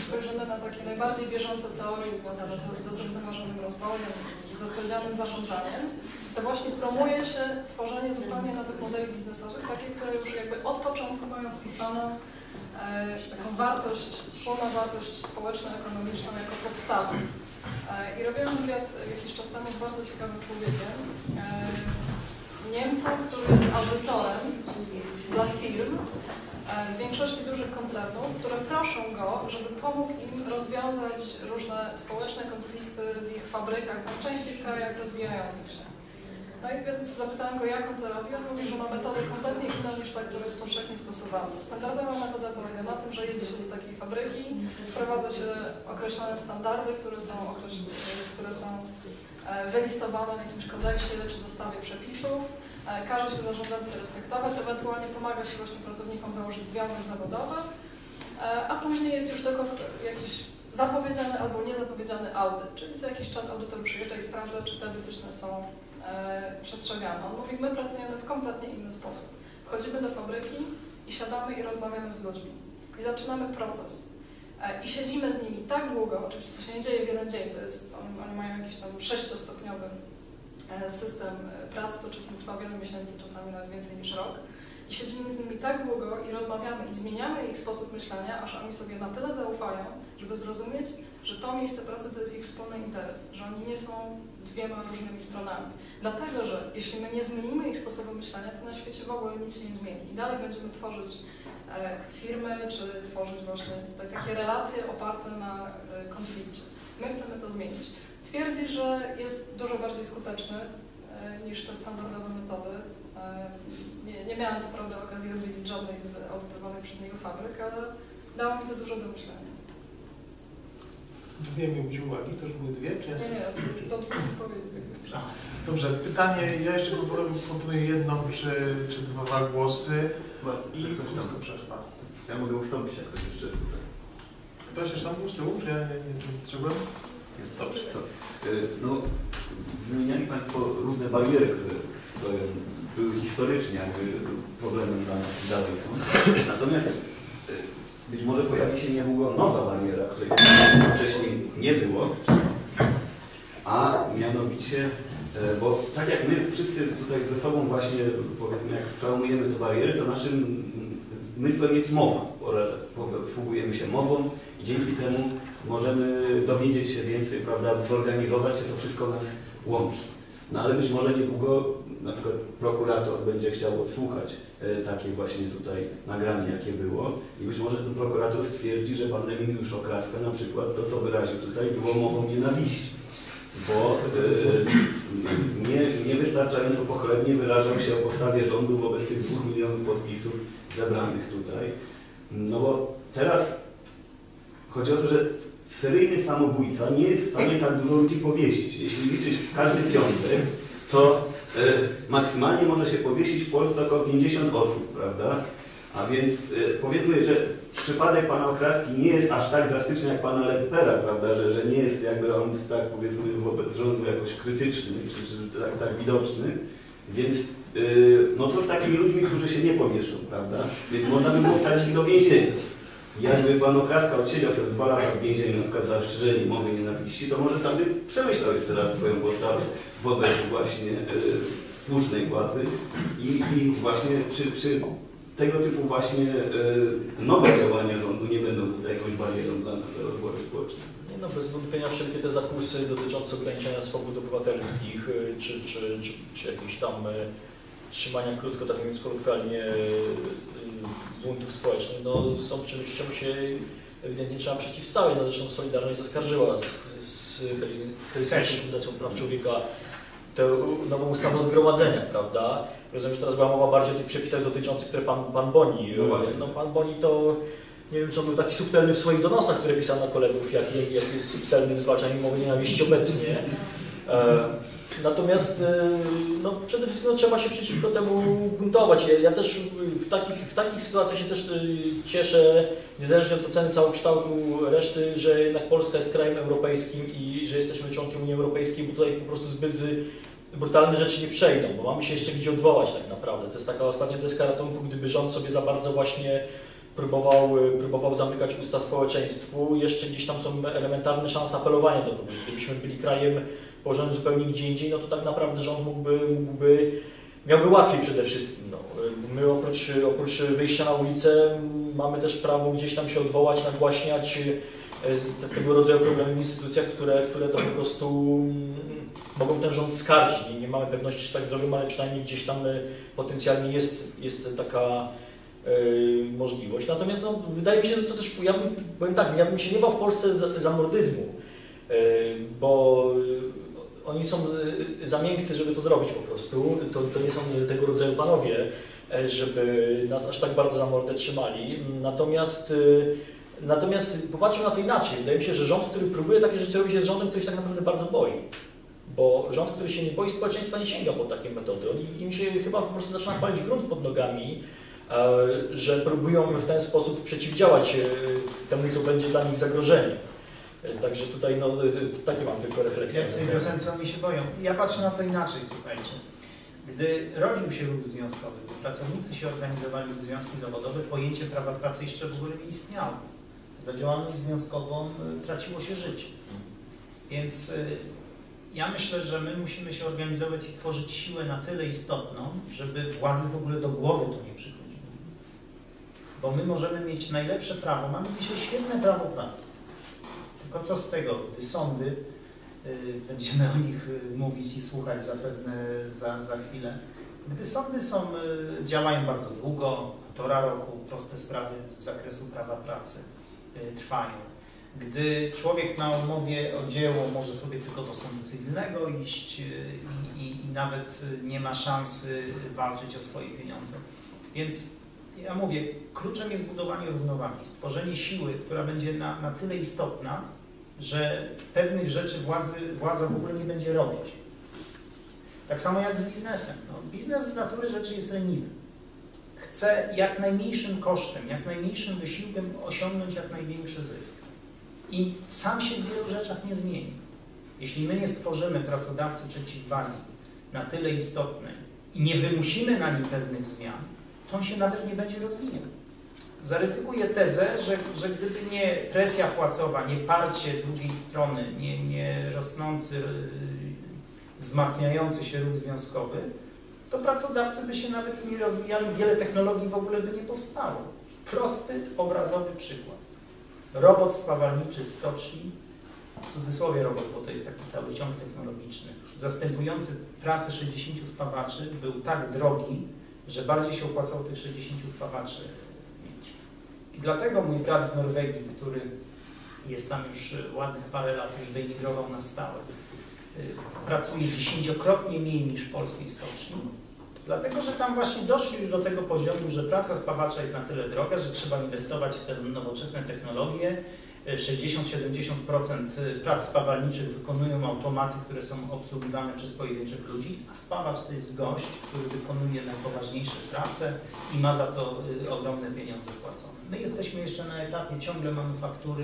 spojrzymy na takie najbardziej bieżące teorie związane ze zrównoważonym rozwojem, z odpowiedzialnym zarządzaniem, to właśnie promuje się tworzenie zupełnie nowych modeli biznesowych, takich, które już jakby od początku mają wpisaną taką wartość, wspólną wartość społeczno-ekonomiczną jako podstawę. I robiłam wywiad jakiś czas temu z bardzo ciekawym człowiekiem, Niemcem, który jest audytorem dla firm w większości dużych koncernów, które proszą go, żeby pomógł im rozwiązać różne społeczne konflikty w ich fabrykach, najczęściej w krajach rozwijających się. No i więc zapytałam go, jak on to robi. On mówi, że ma metodę kompletnie inną niż ta, która jest powszechnie stosowana. Standardowa metoda polega na tym, że jedzie się do takiej fabryki, wprowadza się określone standardy, które są wylistowane w jakimś kodeksie czy zestawie przepisów. Każe się zarządem to respektować, ewentualnie pomaga się właśnie pracownikom założyć związek zawodowy, a później jest już tylko jakiś zapowiedziany albo niezapowiedziany audyt, czyli co jakiś czas audytor przyjeżdża i sprawdza, czy te wytyczne są przestrzegane. On mówi, my pracujemy w kompletnie inny sposób. Wchodzimy do fabryki i siadamy i rozmawiamy z ludźmi. I zaczynamy proces. I siedzimy z nimi tak długo, oczywiście to się nie dzieje w jeden dzień, to jest, oni mają jakiś tam 6-stopniowy system pracy, to czasem trwa wiele miesięcy, czasami nawet więcej niż rok. I siedzimy z nimi tak długo i rozmawiamy i zmieniamy ich sposób myślenia, aż oni sobie na tyle zaufają, żeby zrozumieć, że to miejsce pracy to jest ich wspólny interes, że oni nie są dwiema różnymi stronami. Dlatego, że jeśli my nie zmienimy ich sposobu myślenia, to na świecie w ogóle nic się nie zmieni. I dalej będziemy tworzyć firmy, czy tworzyć właśnie takie relacje oparte na konflikcie. My chcemy to zmienić. Twierdzi, że jest dużo bardziej skuteczny niż te standardowe metody. Nie miałam co prawda okazji odwiedzić żadnej z audytowanych przez niego fabryk, ale dało mi to dużo do myślenia. Dwie miał być uwagi, to już były dwie? Czy... Nie, do dwóch wypowiedzi. Dobrze, pytanie, ja jeszcze proponuję jedną czy dwa głosy i krótko przerwa. Ja mogę ustąpić, jak ktoś jeszcze tutaj. Ktoś jeszcze tam był z tyłu, czy ja nie dostrzegłem? Dobrze. No, wymieniali Państwo różne bariery, które były historycznie jakby problemem dla nas i dalej są. Natomiast być może pojawi się niedługo nowa bariera, której wcześniej nie było, a mianowicie, bo tak jak my wszyscy tutaj ze sobą właśnie, powiedzmy, jak przełamujemy te bariery, to naszym zmysłem jest mowa. Posługujemy się mową i dzięki temu możemy dowiedzieć się więcej, prawda, zorganizować się, to wszystko nas łączy. No ale być może niedługo na przykład prokurator będzie chciał odsłuchać takie właśnie tutaj nagranie, jakie było i być może ten prokurator stwierdzi, że pan Remigiusz Okraska na przykład to, co wyraził tutaj, było mową nienawiści, bo niewystarczająco pochlebnie wyrażał się o postawie rządu wobec tych 2 milionów podpisów zebranych tutaj. No bo teraz chodzi o to, że seryjny samobójca nie jest w stanie tak dużo ludzi powiesić. Jeśli liczyć każdy piątek, to maksymalnie może się powiesić w Polsce około 50 osób, prawda? A więc powiedzmy, że przypadek pana Okraski nie jest aż tak drastyczny jak pana Lepera, prawda? Że nie jest jakby on tak powiedzmy wobec rządu jakoś krytyczny, czy tak widoczny. Więc no co z takimi ludźmi, którzy się nie powieszą, prawda? Więc można by było wsadzić ich do więzienia. Jakby pan Okraska odsiedział sobie 2 lata w więzieniu, na przykład za rozszerzenie mowy nienawiści, to może tam by przemyślał jeszcze raz swoją postawę wobec właśnie słusznej władzy i właśnie czy tego typu właśnie nowe działania rządu nie będą tutaj jakąś barierą dla rozwoju społecznego. Nie no, bez wątpienia wszelkie te zakusy dotyczące ograniczenia swobód obywatelskich, czy jakichś tam trzymania krótko, tak mówiąc kolokwialnie, buntów społecznych, no są czymś, czemu się ewidentnie trzeba przeciwstawiać. No, zresztą Solidarność zaskarżyła z Helsińską Fundacją Praw Człowieka tę nową ustawę o zgromadzeniach, prawda? Rozumiem, że teraz była mowa bardziej o tych przepisach dotyczących, które pan Boni. No pan Boni to, nie wiem, czy on był taki subtelny w swoich donosach, które pisał na kolegów, jak jest subtelny w zwalczaniu mowy nienawiści obecnie. Natomiast no, przede wszystkim no, trzeba się przeciwko temu buntować. Ja też w takich sytuacjach się też cieszę, niezależnie od oceny całokształtu reszty, że jednak Polska jest krajem europejskim i że jesteśmy członkiem Unii Europejskiej, bo tutaj po prostu zbyt brutalne rzeczy nie przejdą, bo mamy się jeszcze gdzie odwołać tak naprawdę. To jest taka ostatnia deska ratunku, gdyby rząd sobie za bardzo właśnie próbował zamykać usta społeczeństwu. Jeszcze gdzieś tam są elementarne szanse apelowania do kogoś. Gdybyśmy byli krajem położonym zupełnie gdzie indziej, no to tak naprawdę rząd miałby łatwiej przede wszystkim. No. My oprócz wyjścia na ulicę mamy też prawo gdzieś tam się odwołać, nagłaśniać tego rodzaju problemy w instytucjach, które to po prostu mogą ten rząd skarżyć. Nie mamy pewności, czy tak zrobią, ale przynajmniej gdzieś tam potencjalnie jest taka możliwość. Natomiast no, wydaje mi się, że to też, ja bym się nie bał w Polsce za mordyzmu, bo oni są za miękcy, żeby to zrobić po prostu. To nie są tego rodzaju panowie, żeby nas aż tak bardzo za mordę trzymali. Natomiast popatrzmy na to inaczej. Wydaje mi się, że rząd, który próbuje takie rzeczy robić, jest rządem, który się tak naprawdę bardzo boi. Bo rząd, który się nie boi społeczeństwa, nie sięga po takie metody. Im się chyba po prostu zaczyna palić grunt pod nogami, że próbują w ten sposób przeciwdziałać temu, co będzie dla nich zagrożeniem. Także tutaj no, takie mam tylko refleksje. Jak w tej piosence oni się boją. Ja patrzę na to inaczej, słuchajcie. Gdy rodził się ruch związkowy, gdy pracownicy się organizowali w związki zawodowe, pojęcie prawa pracy jeszcze w ogóle nie istniało. Za działalność związkową traciło się życie. Więc ja myślę, że my musimy się organizować i tworzyć siłę na tyle istotną, żeby władzy w ogóle do głowy to nie przychodziło. Bo my możemy mieć najlepsze prawo, mamy dzisiaj świetne prawo pracy. Tylko co z tego, gdy sądy, będziemy o nich mówić i słuchać zapewne za chwilę, gdy sądy działają bardzo długo, 1,5 roku, proste sprawy z zakresu prawa pracy trwają. Gdy człowiek na umowie o dzieło może sobie tylko do sądu cywilnego iść i nawet nie ma szansy walczyć o swoje pieniądze. Więc ja mówię, kluczem jest budowanie równowagi, stworzenie siły, która będzie na tyle istotna, że pewnych rzeczy władza w ogóle nie będzie robić. Tak samo jak z biznesem. No, biznes z natury rzeczy jest leniwy. Chce jak najmniejszym kosztem, jak najmniejszym wysiłkiem osiągnąć jak największy zysk. I sam się w wielu rzeczach nie zmieni. Jeśli my nie stworzymy pracodawcy przeciwwagi na tyle istotnej i nie wymusimy na nim pewnych zmian, to on się nawet nie będzie rozwijał. Zaryzykuję tezę, że gdyby nie presja płacowa, nie parcie drugiej strony, nie rosnący, wzmacniający się ruch związkowy, to pracodawcy by się nawet nie rozwijali, wiele technologii w ogóle by nie powstało. Prosty, obrazowy przykład. Robot spawalniczy w stoczni, w cudzysłowie robot, bo to jest taki cały ciąg technologiczny, zastępujący pracę 60 spawaczy, był tak drogi, że bardziej się opłacało tych 60 spawaczy mieć. I dlatego mój brat w Norwegii, który jest tam już ładnych parę lat, już wyemigrował na stałe, pracuje 10-krotnie mniej niż w polskiej stoczni, dlatego że tam właśnie doszli już do tego poziomu, że praca spawacza jest na tyle droga, że trzeba inwestować w te nowoczesne technologie. 60-70% prac spawalniczych wykonują automaty, które są obsługiwane przez pojedynczych ludzi, a spawacz to jest gość, który wykonuje najpoważniejsze prace i ma za to ogromne pieniądze płacone. My jesteśmy jeszcze na etapie ciągle manufaktury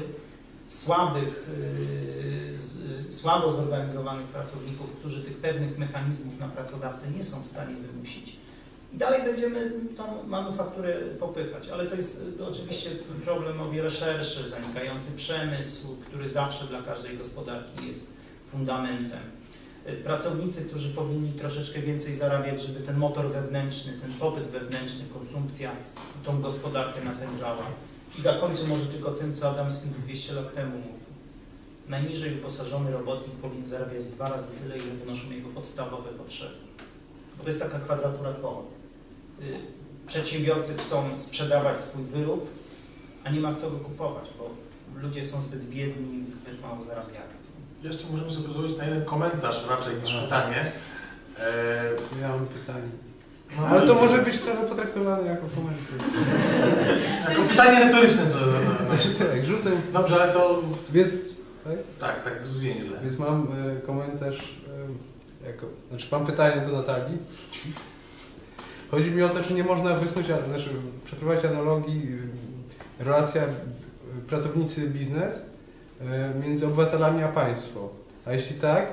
słabo zorganizowanych pracowników, którzy tych pewnych mechanizmów na pracodawcę nie są w stanie wymusić. I dalej będziemy tą manufakturę popychać, ale to jest oczywiście problem o wiele szerszy, zanikający przemysł, który zawsze dla każdej gospodarki jest fundamentem. Pracownicy, którzy powinni troszeczkę więcej zarabiać, żeby ten motor wewnętrzny, ten popyt wewnętrzny, konsumpcja tą gospodarkę napędzała. I zakończę może tylko tym, co Adamski 200 lat temu mówił. Najniżej uposażony robotnik powinien zarabiać 2 razy tyle, ile wynoszą jego podstawowe potrzeby. Bo to jest taka kwadratura koła. Przedsiębiorcy chcą sprzedawać swój wyrób, a nie ma kto go kupować, bo ludzie są zbyt biedni, zbyt mało zarabiają. Jeszcze możemy sobie pozwolić na jeden komentarz raczej niż pytanie. Ja mam pytanie. No, ale to może być trochę potraktowane jako komentarz. Jako pytanie retoryczne, co? Tak, rzucę. Dobrze, ale to... Więc, tak, zwięźle. Więc mam komentarz, znaczy mam pytanie do Natalii. Chodzi mi o to, że nie można przeprowadzić analogii, relacja pracownicy biznes między obywatelami a państwo. A jeśli tak,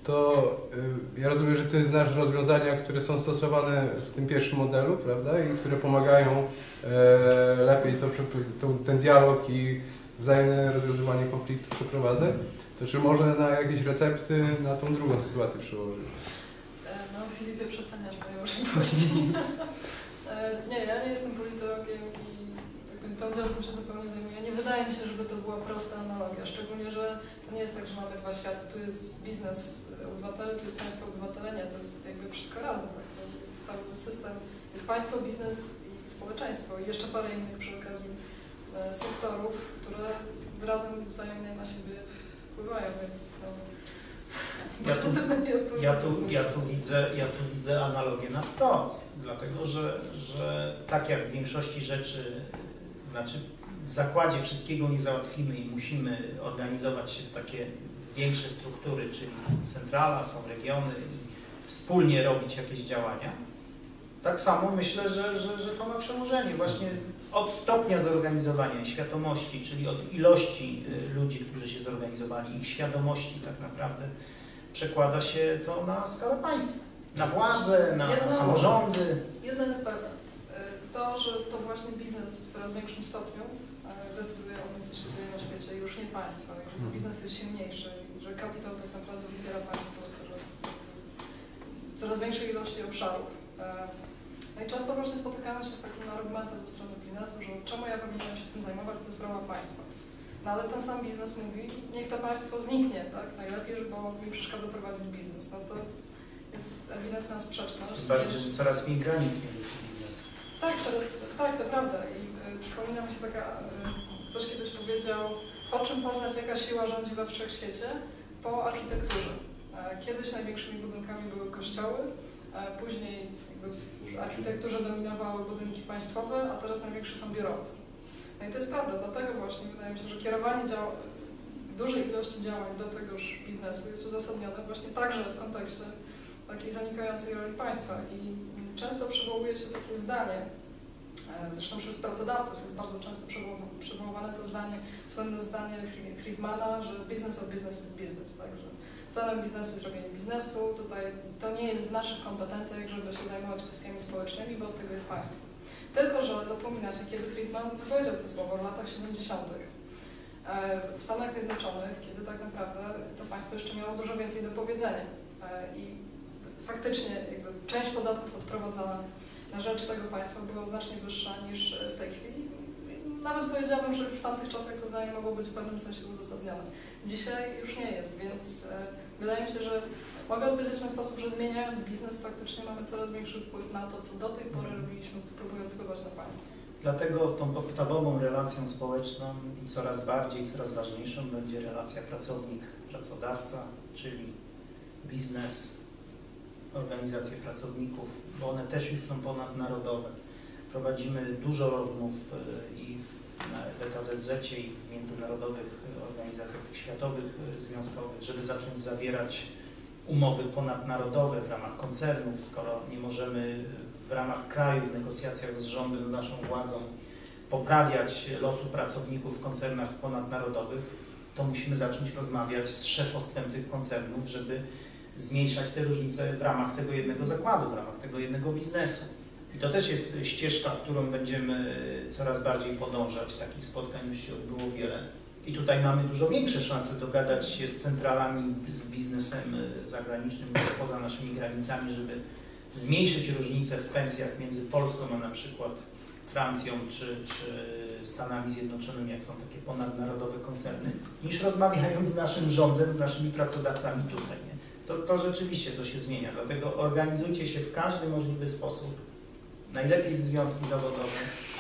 to ja rozumiem, że Ty znasz rozwiązania, które są stosowane w tym pierwszym modelu, prawda? I które pomagają lepiej ten dialog i wzajemne rozwiązywanie konfliktów przeprowadzać. To czy można na jakieś recepty na tą drugą sytuację przełożyć? No Filipie, przeceniasz moje możliwości. Nie, ja nie jestem politologiem i tą działką się zupełnie zajmuję. Nie wydaje mi się, żeby to była prosta analogia, szczególnie, że to nie jest tak, że mamy dwa światy. Tu jest biznes obywatele, tu jest państwo obywatele, nie, to jest jakby wszystko razem. Tak? To jest cały system, jest państwo, biznes i społeczeństwo i jeszcze parę innych przy okazji sektorów, które razem wzajemnie na siebie wpływają, więc no, ja tu widzę analogię na wprost, dlatego że tak jak w większości rzeczy, znaczy w zakładzie wszystkiego nie załatwimy i musimy organizować się w takie większe struktury, czyli centrala, są regiony i wspólnie robić jakieś działania, tak samo myślę, że to ma przełożenie właśnie od stopnia zorganizowania i świadomości, czyli od ilości ludzi, którzy się zorganizowali, ich świadomości tak naprawdę przekłada się to na skalę państwa, na władzę, na samorządy. Jedno jest pewne, to, że to właśnie biznes w coraz większym stopniu decyduje o tym, co się dzieje na świecie, już nie państwo, i że to biznes jest silniejszy, i że kapitał tak naprawdę wybiera państwo z coraz większej ilości obszarów. No i często właśnie spotykamy się z takim argumentem ze strony biznesu, że czemu ja powinienem się tym zajmować, to jest rola państwa. No ale ten sam biznes mówi, niech to państwo zniknie, tak? Najlepiej, bo mi przeszkadza prowadzić biznes. No to jest ewidentna sprzeczność. Bardziej, że coraz mniej granic między tym biznesem. Tak, to prawda. I przypomina mi się ktoś kiedyś powiedział, po czym poznać, jaka siła rządzi we wszechświecie? Po architekturze. Kiedyś największymi budynkami były kościoły, później w architekturze dominowały budynki państwowe, a teraz największe są biurowce. No i to jest prawda, dlatego właśnie wydaje mi się, że kierowanie dużej ilości działań do tegoż biznesu jest uzasadnione właśnie także w kontekście takiej zanikającej roli państwa. I często przywołuje się takie zdanie, zresztą przez pracodawców jest bardzo często przywoływane to zdanie, słynne zdanie Friedmana, że business of business is business, tak? Że celem biznesu jest robienie biznesu, tutaj to nie jest w naszych kompetencjach, żeby się zajmować kwestiami społecznymi, bo od tego jest państwo. Tylko że zapomina się, kiedy Friedman powiedział te słowa w latach 70. w Stanach Zjednoczonych, kiedy tak naprawdę to państwo jeszcze miało dużo więcej do powiedzenia. I faktycznie jakby część podatków odprowadzana na rzecz tego państwa była znacznie wyższa niż w tej chwili. Nawet powiedziałabym, że w tamtych czasach to zdanie mogło być w pewnym sensie uzasadnione. Dzisiaj już nie jest, więc wydaje mi się, że mogę odpowiedzieć w ten sposób, że zmieniając biznes faktycznie mamy coraz większy wpływ na to, co do tej pory robiliśmy, próbując wpływać na państwo. Dlatego tą podstawową relacją społeczną i coraz ważniejszą będzie relacja pracownik-pracodawca, czyli biznes, organizacje pracowników, bo one też już są ponadnarodowe. Prowadzimy dużo rozmów i na WKZZ i w międzynarodowych organizacjach tych światowych, związkowych, żeby zacząć zawierać umowy ponadnarodowe w ramach koncernów, skoro nie możemy w ramach kraju w negocjacjach z rządem, z naszą władzą poprawiać losu pracowników w koncernach ponadnarodowych, to musimy zacząć rozmawiać z szefostwem tych koncernów, żeby zmniejszać te różnice w ramach tego jednego zakładu, w ramach tego jednego biznesu. I to też jest ścieżka, którą będziemy coraz bardziej podążać. Takich spotkań już się odbyło wiele. I tutaj mamy dużo większe szanse dogadać się z centralami, z biznesem zagranicznym, gdzieś poza naszymi granicami, żeby zmniejszyć różnice w pensjach między Polską a na przykład Francją czy Stanami Zjednoczonymi, jak są takie ponadnarodowe koncerny, niż rozmawiając z naszym rządem, z naszymi pracodawcami tutaj. Nie? To rzeczywiście to się zmienia, dlatego organizujcie się w każdy możliwy sposób, najlepiej w związki zawodowe,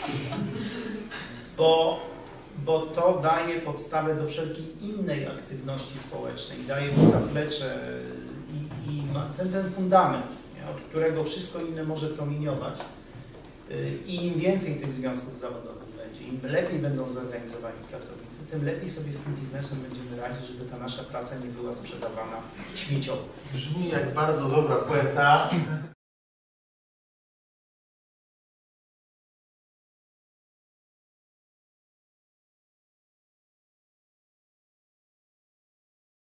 bo to daje podstawę do wszelkiej innej aktywności społecznej, daje to zaplecze i ma ten fundament, nie? Od którego wszystko inne może promieniować. I im więcej tych związków zawodowych będzie, im lepiej będą zorganizowani pracownicy, tym lepiej sobie z tym biznesem będziemy radzić, żeby ta nasza praca nie była sprzedawana śmieciowo. Brzmi jak bardzo dobra poeta.